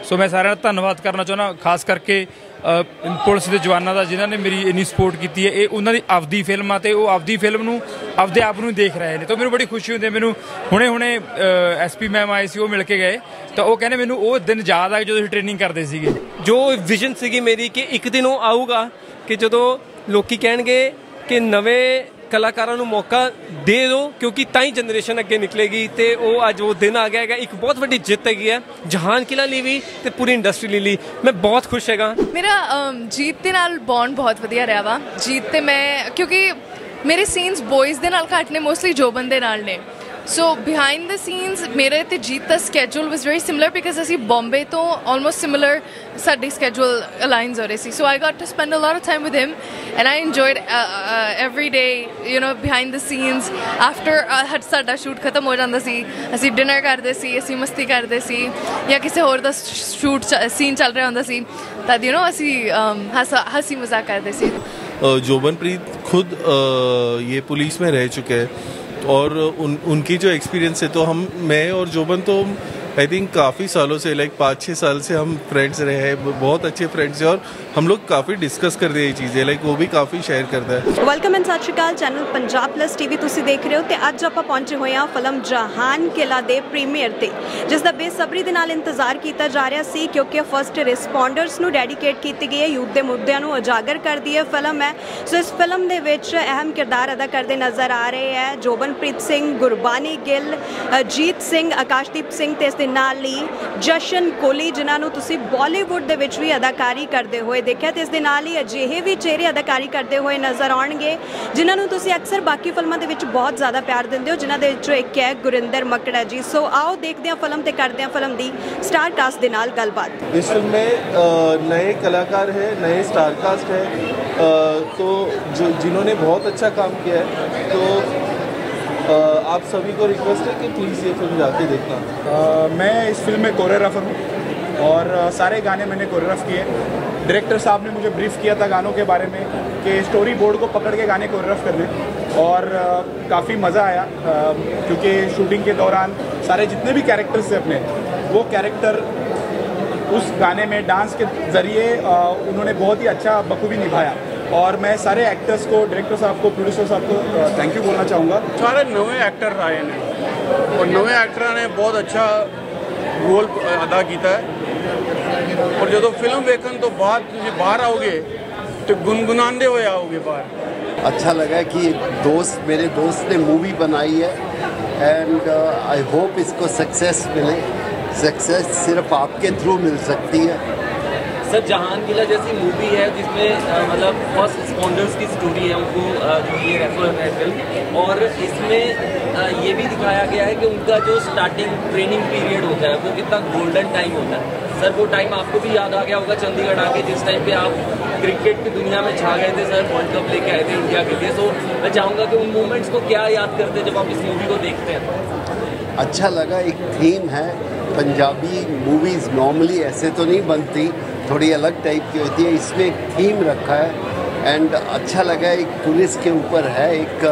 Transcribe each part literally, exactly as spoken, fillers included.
सो मैं सारे धन्यवाद करना चाहना, खास करके पुलिस के जवानों का जिन्होंने मेरी इन्नी सपोर्ट की है। ये उन्होंने आपदी फिल्म आते वो आपदी फिल्म नूं आपदे आप नूं देख रहे हैं, तो मैंने बड़ी खुशी होती है। मैंने हुणे हुणे एस पी मैम आए सी, वो मिल के गए, तो वो कहने मैंने वो दिन याद आ जो ट्रेनिंग करते सीगे। जो विजन सी मेरी कि एक दिन वो आऊगा कि जो लोग कहेंगे कि नवे कलाकारों को मौका दे दो, क्योंकि ताई जनरेशन अगे निकलेगी। तो वो अज वो दिन आ गया है, एक बहुत बड़ी जित हैगी है जहान किला ली भी ते पूरी इंडस्ट्री ली। मैं बहुत खुश हैगा। मेरा जीत दे नाल बॉन्ड बहुत वधिया रहा वा। जीत ते मैं क्योंकि मेरे सीन्स बॉयज़ दे नाल घट ने, मोस्टली जोबन दे नाल ने। सो बिहाइंड द सीन्स मेरे ते जीत का schedule was very similar, because असी बॉम्बे तो ऑलमोस्ट सिमिलर साडी स्कैड्यूल अलाइंस हो रहे सी। So I got to spend a lot of time with him and I enjoyed every day, you know, behind the scenes. After साडा shoot खत्म हो जाता सी, असी डिनर करते सी, असी मस्ती करते सी, या किसी होर दा शूट सीन चल रहा होंदा सी, तद यू नो असी हंसी मजाक करते सी। जोबनप्रीत खुद ये पुलिस में रह चुके हैं और उन उनकी जो एक्सपीरियंस है, तो हम मैं और जोबन तो आई थिंक काफ़ी सालों से, लाइक पाँच छः साल से हम फ्रेंड्स रहे हैं, बहुत अच्छे फ्रेंड्स हैं और हम लोग काफ़ी डिस्कस करते हैं ये चीज़ें, लाइक वो भी काफ़ी शेयर करता है। वेलकम एंड सत श्री अकाल, चैनल पंजाब प्लस टीवी तुसीं देख रहे हो। तो अज आप पहुंचे हुए हैं फिल्म जहान किला दे प्रीमियर ते, जिसका बेसब्री दे नाल इंतजार किया जा रहा सी, क्योंकि फर्स्ट रिस्पोंडर्स नूं डेडिकेट की गई है, यूथ के मुद्दों को उजागर करती है फिल्म है। सो इस फिल्म के विच अहम किरदार अदा करते नज़र आ रहे हैं जोबनप्रीत सिंह, गुरबानी गिल, जीत सिंह, आकाशदीप सिंह ते इस दे नाल ही जशन कोहली, जिन्होंने तुसीं बॉलीवुड दे विच भी अदाकारी करते हुए देखा। तो इस दे नाल ही अजिहे भी चेहरे अदाकारी करते हुए नज़र आउणगे जिन्होंने तुसीं अक्सर बाकी फिल्मों के विच बहुत ज़्यादा प्यार दिंदे हो, जिन्हां दे विचों एक है गुरिंदर मकड़ा जी। सो आओ देखते हैं फिल्म ते करते हैं फिल्म की स्टार कास्ट दे नाल गलबात। इस फिल्म में नए कलाकार हैं, नए स्टार कास्ट है, तो जो जिन्होंने बहुत अच्छा काम किया है, तो आप सभी को रिक्वेस्ट है कि प्लीज़ ये फिल्म जाके देखना। uh, मैं इस फिल्म में कोरियोग्राफर हूँ और uh, सारे गाने मैंने कोरियोग्राफ किए। डायरेक्टर साहब ने मुझे ब्रीफ किया था गानों के बारे में कि स्टोरी बोर्ड को पकड़ के गाने कोरियोग्राफ करने, और uh, काफ़ी मज़ा आया uh, क्योंकि शूटिंग के दौरान सारे जितने भी कैरेक्टर्स थे अपने, वो कैरेक्टर उस गाने में डांस के ज़रिए uh, उन्होंने बहुत ही अच्छा बखूबी निभाया। और मैं सारे एक्टर्स को, डायरेक्टर साहब को, प्रोड्यूसर साहब को थैंक यू बोलना चाहूँगा। सारे नवे एक्टर आए हैं और नवे एक्टर ने बहुत अच्छा रोल अदा किया है, और जो फिल्म देखने तो बाद बाहर आओगे तो गुनगुनाते हुए आओगे बाहर। अच्छा लगा कि दोस्त मेरे दोस्त ने मूवी बनाई है एंड आई होप इसको सक्सेस मिले। सक्सेस सिर्फ आपके थ्रू मिल सकती है। सर, जहान किला जैसी मूवी है जिसमें मतलब फर्स्ट रिस्पॉन्डर्स की स्टोरी है, उनको जो ये रेफर है फिल्म, और इसमें ये भी दिखाया गया है कि उनका जो स्टार्टिंग ट्रेनिंग पीरियड होता है वो कितना गोल्डन टाइम होता है। सर, वो टाइम आपको भी याद आ गया होगा चंडीगढ़ आके, जिस टाइम पे आप क्रिकेट की दुनिया में छा गए थे सर, वर्ल्ड कप लेके आए थे इंडिया के लिए। सो मैं चाहूँगा कि उन मोमेंट्स को क्या याद करते जब आप इस मूवी को देखते हैं? अच्छा लगा, एक थीम है। पंजाबी मूवीज़ नॉर्मली ऐसे तो नहीं बनती, थोड़ी अलग टाइप की होती है, इसमें एक थीम रखा है एंड अच्छा लगा। एक पुलिस के ऊपर है,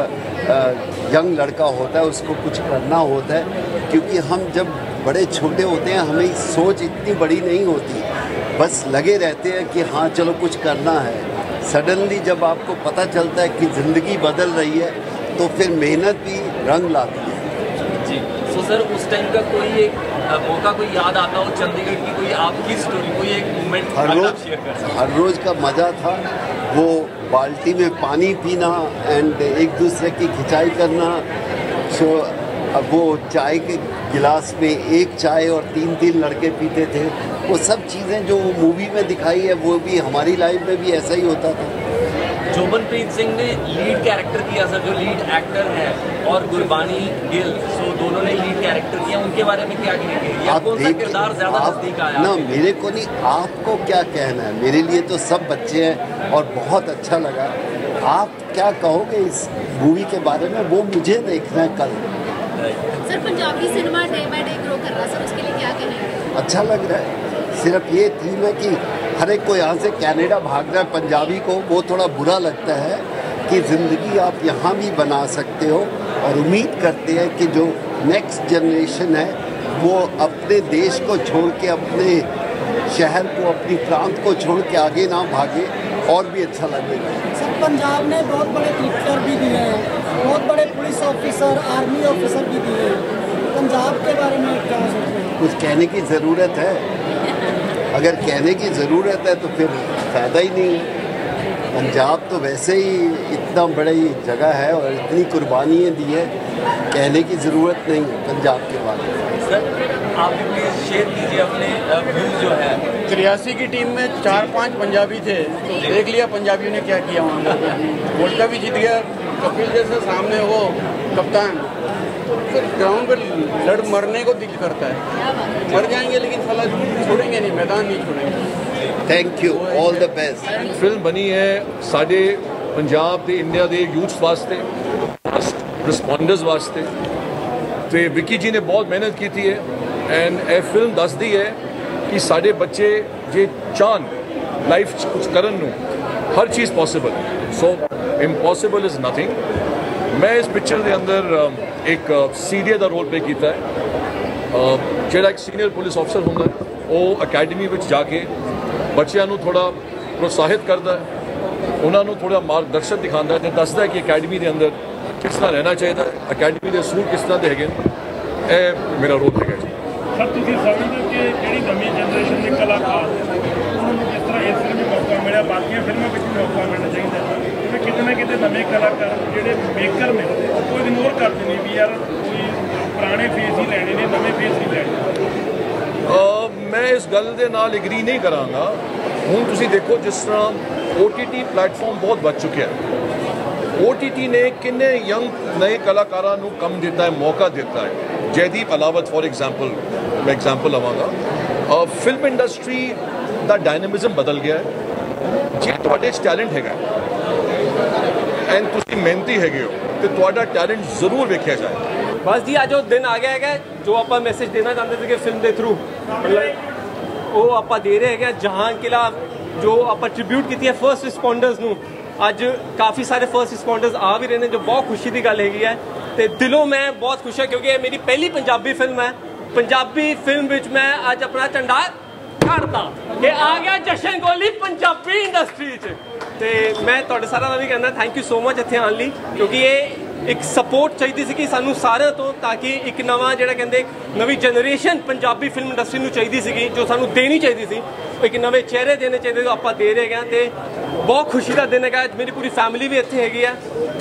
एक यंग लड़का होता है, उसको कुछ करना होता है, क्योंकि हम जब बड़े छोटे होते हैं हमें सोच इतनी बड़ी नहीं होती, बस लगे रहते हैं कि हाँ चलो कुछ करना है। सडनली जब आपको पता चलता है कि ज़िंदगी बदल रही है तो फिर मेहनत भी रंग लाती है। जी, सो सर उस टाइम का कोई एक मौका कोई याद आता हो चंडीगढ़ की, कोई आपकी स्टोरी, कोई एक मोमेंट हर रोज हर रोज़ का मज़ा था, वो बाल्टी में पानी पीना एंड एक दूसरे की खिंचाई करना। सो अब वो चाय के गिलास में एक चाय और तीन तीन लड़के पीते थे, वो सब चीज़ें जो वो मूवी में दिखाई है वो भी हमारी लाइफ में भी ऐसा ही होता था। जोबनप्रीत सिंह ने लीड कैरेक्टर किया सर, जो लीड एक्टर है, और गुरबानी गिल, सो दोनों ने लीड कैरेक्टर किया, उनके बारे में क्या कहेंगे? आप कौन सा किरदार ज़्यादा नज़दीक आया? ना मेरे को नहीं, आपको क्या कहना है? मेरे लिए तो सब बच्चे हैं और बहुत अच्छा लगा। आप क्या कहोगे इस मूवी के बारे में, वो मुझे देखना है कल। Sir, Punjabi cinema day by day grow कर रहा है सर, उसके लिए क्या कहेंगे? अच्छा लग रहा है। सिर्फ ये थीम है कि हर एक को यहाँ से कनाडा भाग रहा है, पंजाबी को वो थोड़ा बुरा लगता है कि ज़िंदगी आप यहाँ भी बना सकते हो, और उम्मीद करते हैं कि जो नेक्स्ट जनरेशन है वो अपने देश को छोड़ के अपने शहर को, अपनी प्रांत को छोड़ के आगे ना भागे और भी अच्छा लगेगा। सर पंजाब ने बहुत बड़े क्रिकेटर भी दिए हैं, बहुत बड़े पुलिस ऑफिसर, आर्मी ऑफिसर भी दिए हैं, पंजाब के बारे में क्या सोच रहे हैं? कुछ कहने की ज़रूरत है? अगर कहने की ज़रूरत है तो फिर फ़ायदा ही नहीं है। पंजाब तो वैसे ही इतना बड़ी जगह है और इतनी कुर्बानियाँ दी है, कहने की ज़रूरत नहीं है पंजाब के बारे में। सर आप भी प्लीज़ शेयर कीजिए अपने व्यूज़ जो है। तिरासी की टीम में चार पांच पंजाबी थे, तो देख लिया पंजाबियों ने क्या किया वहाँ पर। वर्ल्ड कप भी जीत गया, कपिल जैसे सामने वो कप्तान, तो फिर ग्राउंड पर लड़ मरने को दिल करता है। मर जाएंगे लेकिन साला छोड़ेंगे नहीं, मैदान नहीं छोड़ेंगे। Thank you, all the best. Film बनी है साढ़े पंजाब के इंडिया के यूथ वास्ते, रिस्पॉन्डर्स वास्ते, तो विकी जी ने बहुत मेहनत की थी है एंड ए फिल्म दसदी है कि साढ़े बच्चे जे चाहन लाइफ कुछ करन नू हर चीज़ पॉसिबल है। So impossible is nothing. मैं इस पिक्चर के अंदर एक सीडीए का रोल प्ले किया है, जो एक सीनियर पुलिस ऑफिसर होंगे वो अकैडमी में जाके बच्चों को थोड़ा प्रोत्साहित करता है, उन्होंने थोड़ा मार्गदर्शन दिखाता है, दसदा है कि अकैडमी के अंदर किस तरह रहना चाहिए, अकैडमी के असूल किस तरह के है। मेरा रोल है जी। सर तुम समझते कि जी नवी जनरेशन के कलाकार उन्होंने किस तरह इस फिल्म में मौका मिला, बाकी फिल्मों में भी मौका मिलना चाहिए, क्योंकि कितने ना कितने नवे कलाकार जोड़े मेकर ने वो इग्नोर करते हैं भी यार कोई पुराने फेस ही लैने ने, नवे फेस ही लैने। मैं इस गल के नाल एग्री नहीं कराँगा। हूँ तुसी देखो जिस तरह ओ टी टी प्लेटफॉर्म बहुत बच चुके हैं, ओ टी टी ने किन्ने यंग नए कलाकारों को कम देता है, मौका देता है। जयदीप अलावत फॉर एग्जाम्पल, मैं एग्जाम्पल लवांगा। फिल्म इंडस्ट्री का डायनेमिज्म बदल गया है। जे तुहाडे टैलेंट हैगा एंड तुसी मेहनती हैगे हो तो तुहाडा टैलेंट जरूर वेख्या जाए। बस जी आज वो दिन आ गया है जो आप मैसेज देना चाहते थे कि फिल्म के थ्रू मतलब वो आप दे रहे हैं। जहां किला जो आप ट्रिब्यूट की है फर्स्ट रिस्पॉन्डर्स नू, अज काफ़ी सारे फर्स्ट रिस्पॉन्डर्स आ भी रहे हैं, जो बहुत खुशी की गल हैगी है। तो दिलों मैं बहुत खुश है क्योंकि ये मेरी पहली पंजाबी फिल्म है। पंजाबी फिल्म विच मैं अज अपना झंडा छाड़ता कि आ गया जशन कोहली पंजाबी इंडस्ट्री च। तो मैं तुहाडे सारा भी कहना थैंक यू सो मच इत्थे आने लई, क्योंकि ये एक सपोर्ट चाहिए सी कि सानू सारे तो, ताकि एक नवा जिहड़ा कहंदे नवी जनरेशन पंजाबी फिल्म इंडस्ट्री नू चाहिए सी, जो सानू देनी चाहिए सी, एक नवे चेहरे देने चाहिए जो आप दे रहे हैं। तो बहुत खुशी का दिन है। मेरी पूरी फैमिली भी इत्थे हैगी है,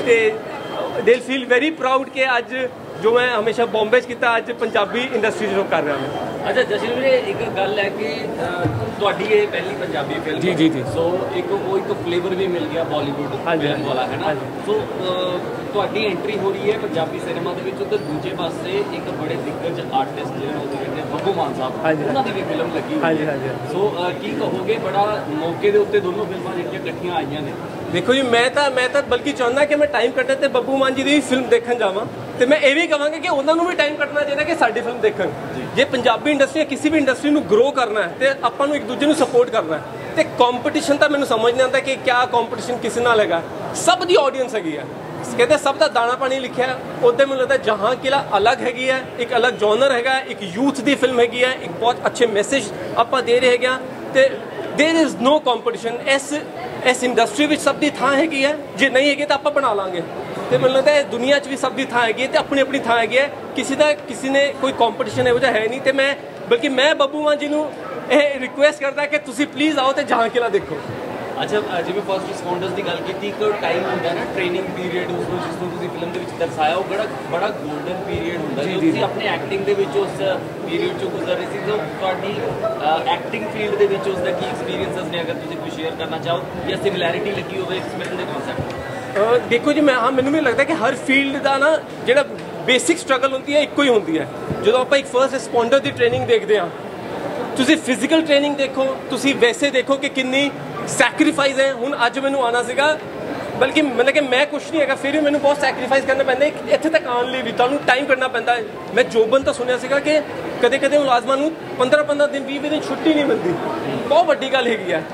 तो दिल फील वेरी प्राउड कि अज जो मैं हमेशा बॉम्बे किया अज पंजाबी इंडस्ट्री जो कर रहा हूँ। अच्छा जशन वीरे एक गल है कि तुहाडी ये पहली पंजाबी फिल्म जी जी जी सो एक वो एक फ्लेवर भी मिल गया बॉलीवुड फिल्म वाला है ना। सो तुहाडी एंट्री हो रही है पंजाबी सिनेमा ਦੇ ਵਿੱਚ ਤੇ ਦੂਜੇ ਪਾਸੇ ਇੱਕ ਬੜੇ ਦਿੱਗਜ ਆਰਟਿਸਟ ਜਿਹੜੇ ਉਹਦੇ ਵਿੱਚ ਬੱਬੂ ਮਾਨ ਸਾਹਿਬ ਉਹਨਾਂ ਦੀ ਵੀ ਫਿਲਮ ਲੱਗੀ ਹੋਈ ਹੈ। ਸੋ ਕੀ ਕਹੋਗੇ ਬੜਾ ਮੌਕੇ ਦੇ ਉੱਤੇ ਦੋਨੋਂ ਫਿਲਮਾਂ ਜਿਹੜੀਆਂ ਇਕੱਠੀਆਂ ਆਈਆਂ ਨੇ। देखो जी मैं तो मैं तो बल्कि चाहता कि मैं टाइम कटे तो बब्बू मान जी की फिल्म देखने जावा, तो मैं ये भी कहांगा कि उन्होंने भी टाइम कटना चाहिए कि साडी फिल्म देखन। जे पंजाबी इंडस्ट्री किसी भी इंडस्ट्री को ग्रो करना है तो आपां नूं एक दूजे नूं सपोर्ट करना है। तो कॉम्पीटिशन तो मैंने समझ नहीं आता कि क्या कॉम्पीटिशन किस नाल हैगा, सब दी ऑडियंस हैगी है, कहते सब का दाना पानी लिखा है। उधर मैंने लगता है जहाँ किला अलग हैगी है, एक अलग जॉनर हैगा, एक यूथ की फिल्म हैगी है, एक बहुत अच्छे मैसेज आप दे रहे हैं। तो देयर इज़ नो कॉम्पीटिशन इस इस इंडस्ट्री में सब की थां हैगी है, जे नहीं हैगी तो आप बना लांगे। तो मैंने लगता है दुनिया च भी सब की थां हैगी है, तो अपनी अपनी थां हैगी है, किसी का किसी ने कोई कॉम्पीटिशन है है नहीं। तो मैं बल्कि मैं बब्बू मान जी को यह रिक्वेस्ट करता कि तुम प्लीज़ आओ तो जहाँ किला देखो। अच्छा जिवें फर्स्ट रिस्पॉन्डर्स की गल की एक टाइम होंदा ना ट्रेनिंग पीरियड उसको जिसको तुसीं फिल्म दे विच दर्शाया वो बड़ा बड़ा गोल्डन पीरियड होंदा है। तुसीं अपने एक्टिंग दे विच उस पीरियड चों गुजर रहे सी, तो तुहाडी एक्टिंग फील्ड दे विच उसदा की एक्सपीरियंसेस ने अगर तुसीं कोई शेयर करना चाहो या सिमिलैरिटी लगी होवे इस फिल्म दे कॉन्सैप्ट। देखो जी मैं हाँ मैनूं भी लगता है कि हर फील्ड का ना जिहड़ा बेसिक स्ट्रगल होंदी है एक ही होंदी है। जो आप एक फर्स्ट रिस्पॉन्डर की ट्रेनिंग देखते हैं, तुसीं फिजिकल ट्रेनिंग देखो, तुसीं वैसे देखो कि कितनी सैक्रीफाइस है। हुण अज मैनूं आना सीगा, बल्कि मतलब कि मैं कुछ नहीं है फिर भी मैंने बहुत सैक्रीफाइस करना पैंदा इत्थे तक आने लिए भी, तुहानूं टाइम करना पैंदा है। मैं जोबन तो सुनिया सीगा कि कदे कदे मुलाजमां नूं पंद्रह पंद्रह दिन बीस दिन छुट्टी नहीं मिलती, बहुत वड्डी गल हैगी है।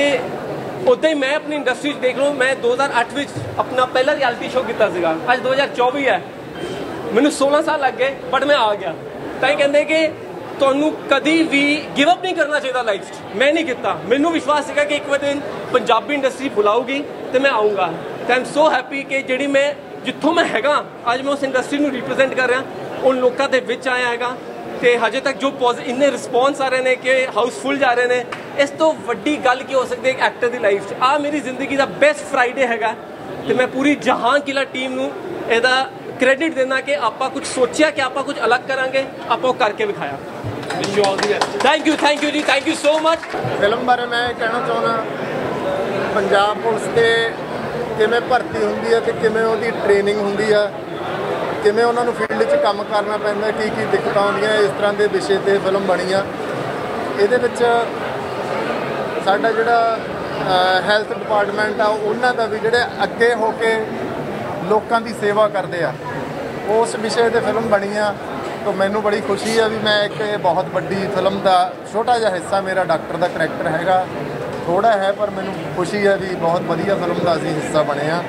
तो उदा ही मैं अपनी इंडस्ट्री देख लो, मैं दो हज़ार अठ में अपना पहला रियलिटी शो किया सीगा, अज दो हज़ार चौबी है, मैनूं सोलह साल लग गए बट मैं आ गया। तां ही कहंदे कि ਤੁਹਾਨੂੰ ਕਦੀ ਵੀ ਗਿਵ ਅਪ ਨਹੀਂ ਕਰਨਾ ਚਾਹੀਦਾ ਲਾਈਫ 'ਚ। ਮੈਂ ਨਹੀਂ ਕੀਤਾ, ਮੈਨੂੰ ਵਿਸ਼ਵਾਸ ਸੀਗਾ ਕਿ ਇੱਕ ਵਾਰ ਦਿਨ ਪੰਜਾਬੀ ਇੰਡਸਟਰੀ ਬੁਲਾਊਗੀ ਤੇ ਮੈਂ ਆਊਂਗਾ। ਤੇ ਆਈ ਐਮ ਸੋ ਹੈਪੀ ਕਿ ਜਿਹੜੀ ਮੈਂ ਜਿੱਥੋਂ ਮੈਂ ਹੈਗਾ ਅੱਜ ਮੈਂ ਉਸ ਇੰਡਸਟਰੀ ਨੂੰ ਰਿਪਰੈਜ਼ੈਂਟ ਕਰ ਰਿਹਾ, ਉਨ ਲੋਕਾਂ ਦੇ ਵਿੱਚ ਆਇਆ ਹੈਗਾ। ਤੇ ਹਜੇ ਤੱਕ ਜੋ ਪੋਜ਼ਿਟਿਵ ਇੰਨੇ ਰਿਸਪੌਂਸ ਆ ਰਹੇ ਨੇ ਕਿ ਹਾਊਸਫੁੱਲ ਜਾ ਰਹੇ ਨੇ, ਇਸ ਤੋਂ ਵੱਡੀ ਗੱਲ ਕੀ ਹੋ ਸਕਦੀ ਹੈ ਇੱਕ ਐਕਟਰ ਦੀ ਲਾਈਫ 'ਚ। ਆ ਮੇਰੀ ਜ਼ਿੰਦਗੀ ਦਾ ਬੈਸਟ ਫਰਾਈਡੇ ਹੈਗਾ ਤੇ ਮੈਂ ਪੂਰੀ ਜਹਾਨ ਕਿਲਾ ਟੀਮ ਨੂੰ ਇਹਦਾ ਕ੍ਰੈਡਿਟ ਦੇਣਾ ਕਿ ਆਪਾਂ ਕੁਝ ਸੋਚਿਆ ਕਿ ਆਪਾਂ ਕੁਝ ਅਲੱਗ ਕਰਾਂਗੇ, ਆਪਾਂ ਉਹ ਕਰਕੇ ਵਿਖਾਇਆ। ਥੈਂਕ ਯੂ ਥੈਂਕ ਯੂ ਜੀ, thank you so much. Film ਬਾਰੇ ਮੈਂ ਕਹਿਣਾ ਚਾਹੁੰਦਾ, ਪੰਜਾਬ ਪੁਲਿਸ ਤੇ ਕਿਵੇਂ ਭਰਤੀ ਹੁੰਦੀ ਹੈ ਤੇ ਕਿਵੇਂ ਉਹਦੀ ਟ੍ਰੇਨਿੰਗ ਹੁੰਦੀ ਆ, ਕਿਵੇਂ ਉਹਨਾਂ ਨੂੰ ਫੀਲਡ 'ਚ ਕੰਮ ਕਰਨਾ ਪੈਂਦਾ, ਕੀ ਕੀ ਦਿੱਕਤਾਂ ਆਉਂਦੀਆਂ, ਇਸ ਤਰ੍ਹਾਂ ਦੇ ਵਿਸ਼ੇ 'ਤੇ ਫਿਲਮ ਬਣੀ ਆ। ਇਹਦੇ ਵਿੱਚ ਸਾਡਾ ਜਿਹੜਾ ਹੈਲਥ ਡਿਪਾਰਟਮੈਂਟ ਆ ਉਹਨਾਂ ਦਾ ਵੀ ਜਿਹੜੇ ਅੱਗੇ ਹੋ ਕੇ ਲੋਕਾਂ ਦੀ ਸੇਵਾ ਕਰਦੇ ਆ, ਉਸ ਵਿਸ਼ੇ 'ਤੇ ਫਿਲਮ ਬਣੀ ਆ। ਤਾਂ ਮੈਨੂੰ ਬੜੀ ਖੁਸ਼ੀ ਆ ਵੀ ਮੈਂ ਇੱਕ ਬਹੁਤ ਵੱਡੀ ਫਿਲਮ ਦਾ ਛੋਟਾ ਜਿਹਾ ਹਿੱਸਾ, ਮੇਰਾ ਡਾਕਟਰ ਦਾ ਕਰੈਕਟਰ ਹੈਗਾ, ਥੋੜਾ ਹੈ ਪਰ ਮੈਨੂੰ ਖੁਸ਼ੀ ਹੈ ਵੀ ਬਹੁਤ ਵਧੀਆ ਫਿਲਮ ਦਾ ਅਸੀਂ ਹਿੱਸਾ ਬਣੇ ਆ।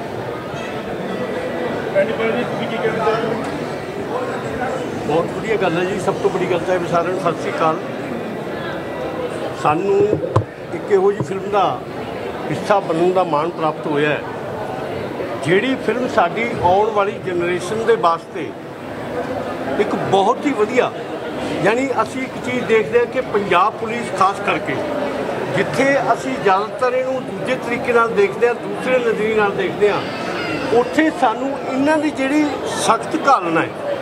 ਬਹੁਤ ਵਧੀਆ ਗੱਲ ਹੈ ਜੀ। ਸਭ ਤੋਂ ਵੱਡੀ ਗੱਲ ਤਾਂ ਹੈ ਸਾਰਿਆਂ ਨੂੰ ਸਤਿ ਸ਼੍ਰੀ ਅਕਾਲ। ਸਾਨੂੰ ਇੱਕ ਇਹੋ ਜਿਹੀ ਫਿਲਮ ਦਾ ਹਿੱਸਾ ਬਣਨ ਦਾ ਮਾਣ ਪ੍ਰਾਪਤ ਹੋਇਆ ਹੈ, ਜਿਹੜੀ ਫਿਲਮ ਸਾਡੀ ਆਉਣ ਵਾਲੀ ਜਨਰੇਸ਼ਨ ਦੇ ਵਾਸਤੇ ਇੱਕ ਬਹੁਤ ਹੀ ਵਧੀਆ, ਯਾਨੀ ਅਸੀਂ ਇੱਕ ਚੀਜ਼ ਦੇਖਦੇ ਹਾਂ ਕਿ ਪੰਜਾਬ ਪੁਲਿਸ ਖਾਸ ਕਰਕੇ ਜਿੱਥੇ ਅਸੀਂ ਜ਼ਿਆਦਾਤਰ ਇਹਨੂੰ ਦੂਜੇ ਤਰੀਕੇ ਨਾਲ ਦੇਖਦੇ ਹਾਂ, ਦੂਸਰੇ ਨਜ਼ਰੀਏ ਨਾਲ ਦੇਖਦੇ ਹਾਂ, ਉੱਥੇ ਸਾਨੂੰ ਇਹਨਾਂ ਦੀ ਜਿਹੜੀ ਸਖਤ ਘਾਲਣਾ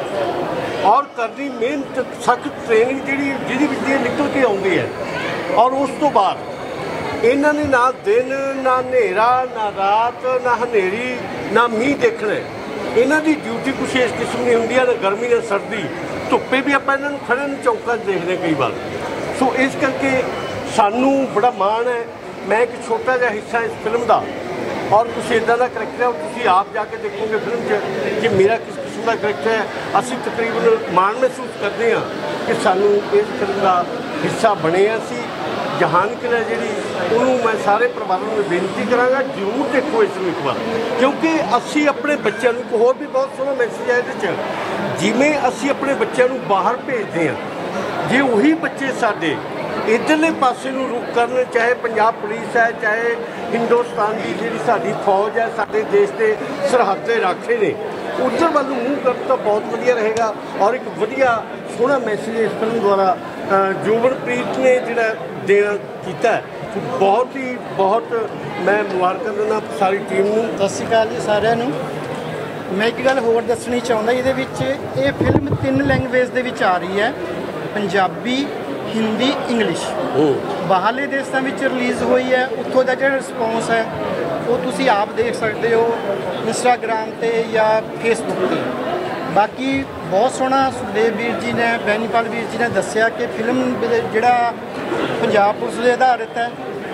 ਹੈ ਔਰ ਕਰਨੀ ਮਿਹਨਤ, ਸਖਤ ਟ੍ਰੇਨਿੰਗ ਜਿਹੜੀ ਜਿਹਦੀ ਵਿੱਚ ਇਹ ਨਿਕਲ ਕੇ ਆਉਂਦੀ ਹੈ, ਔਰ ਉਸ ਤੋਂ ਬਾਅਦ ਇਹਨਾਂ ਨੇ ਨਾ ਦਿਨ ਨਾ ਹਨੇਰਾ ਨਾ ਰਾਤ ਨਾ ਹਨੇਰੀ ਨਾ ਮੀਂਹ ਦੇਖਣਾ। ਇਹਨਾਂ ਦੀ ਡਿਊਟੀ ਕੁਛ ਇਸ ਕਿਸਮ ਦੀ ਹੁੰਦੀ ਹੈ, ਨਾ ਗਰਮੀ ਨਾ ਸਰਦੀ, ਧੁੱਪੇ ਵੀ ਆਪਾਂ ਇਹਨਾਂ ਨੂੰ ਖੜੇ ਨੂੰ ਚੌਂਕਾਂ 'ਚ ਦੇਖਦੇ ਕਈ ਵਾਰ। ਸੋ ਇਸ ਕਰਕੇ ਸਾਨੂੰ ਬੜਾ ਮਾਣ ਹੈ। ਮੈਂ ਇੱਕ ਛੋਟਾ ਜਿਹਾ ਹਿੱਸਾ ਇਸ ਫਿਲਮ ਦਾ, ਔਰ ਕੁਛ ਇੱਦਾਂ ਦਾ ਕਰੈਕਟਰ ਹੈ, ਤੁਸੀਂ ਆਪ ਜਾ ਕੇ ਦੇਖੋਗੇ ਫਿਲਮ 'ਚ ਕਿ ਮੇਰਾ ਕਿਸ ਕਿਸਮ ਦਾ ਕਰੈਕਟਰ ਹੈ। ਅਸੀਂ ਤਕਰੀਬਨ ਮਾਣ ਮਹਿਸੂਸ ਕਰਦੇ ਹਾਂ ਕਿ ਸਾਨੂੰ ਇਸ ਫਿਲਮ ਦਾ ਹਿੱਸਾ ਬਣੇ ਹਾਂ। ਅਸੀਂ ਜਹਾਨ ਕਿਲਾ ਜਿਹੜੀ ਉਹਨੂੰ ਮੈਂ ਸਾਰੇ ਪਰਿਵਾਰਾਂ ਨੂੰ ਬੇਨਤੀ ਕਰਾਂਗਾ, ਜ਼ਰੂਰ ਦੇਖੋ ਇਸ ਨੂੰ ਇੱਕ ਵਾਰ, ਕਿਉਂਕਿ ਅਸੀਂ ਆਪਣੇ ਬੱਚਿਆਂ ਨੂੰ, ਇੱਕ ਹੋਰ ਵੀ ਬਹੁਤ ਸੋਹਣਾ ਮੈਸੇਜ ਹੈ ਇਹਦੇ 'ਚ, ਜਿਵੇਂ ਅਸੀਂ ਆਪਣੇ ਬੱਚਿਆਂ ਨੂੰ ਬਾਹਰ ਭੇਜਦੇ ਹਾਂ, ਜੇ ਉਹੀ ਬੱਚੇ ਸਾਡੇ ਇੱਧਰਲੇ ਪਾਸੇ ਨੂੰ ਰੁਕ ਕਰਨ, ਚਾਹੇ ਪੰਜਾਬ ਪੁਲਿਸ ਹੈ, ਚਾਹੇ ਹਿੰਦੁਸਤਾਨ ਦੀ ਜਿਹੜੀ ਸਾਡੀ ਫੌਜ ਹੈ, ਸਾਡੇ ਦੇਸ਼ ਦੇ ਸਰਹੱਦ ਦੇ ਰਾਖੇ ਨੇ, ਉੱਧਰ ਵੱਲ ਨੂੰ ਮੂੰਹ ਕਰਨ ਤਾਂ ਬਹੁਤ ਵਧੀਆ ਰਹੇਗਾ। ਔਰ ਇੱਕ ਵਧੀਆ ਸੋਹਣਾ ਮੈਸੇਜ ਇਸ ਫਿਲਮ ਦੁਆਰਾ ਜੋਬਨਪ੍ਰੀਤ ਨੇ ਜਿਹੜਾ ਦੇਣਾ ਕੀਤਾ ਹੈ, ਬਹੁਤ ਹੀ ਬਹੁਤ ਮੈਂ ਮੁਬਾਰਕਾਂ ਦਿੰਦਾ ਸਾਰੀ ਟੀਮ ਨੂੰ। ਸਤਿ ਸ਼੍ਰੀ ਅਕਾਲ ਜੀ ਸਾਰਿਆਂ ਨੂੰ। ਮੈਂ ਇੱਕ ਗੱਲ ਹੋਰ ਦੱਸਣੀ ਚਾਹੁੰਦਾ, ਇਹਦੇ ਵਿੱਚ ਇਹ ਫਿਲਮ ਤਿੰਨ ਲੈਂਗੁਏਜ ਦੇ ਵਿੱਚ ਆ ਰਹੀ ਹੈ, ਪੰਜਾਬੀ, ਹਿੰਦੀ, ਇੰਗਲਿਸ਼। ਬਾਹਰਲੇ ਦੇਸ਼ਾਂ ਵਿੱਚ ਰਿਲੀਜ਼ ਹੋਈ ਹੈ, ਉੱਥੋਂ ਦਾ ਜਿਹੜਾ ਰਿਸਪੌਂਸ ਹੈ ਉਹ ਤੁਸੀਂ ਆਪ ਦੇਖ ਸਕਦੇ ਹੋ ਇੰਸਟਾਗ੍ਰਾਮ 'ਤੇ ਜਾਂ ਫੇਸਬੁੱਕ 'ਤੇ। ਬਾਕੀ ਬਹੁਤ ਸੋਹਣਾ ਸੁਖਦੇਵ ਵੀਰ ਜੀ ਨੇ, ਬੈਨੀਪਾਲ ਵੀਰ ਜੀ ਨੇ ਦੱਸਿਆ ਕਿ ਫਿਲਮ ਜਿਹੜਾ ਪੰਜਾਬ ਪੁਲਿਸ ਦੇ ਆਧਾਰਿਤ ਹੈ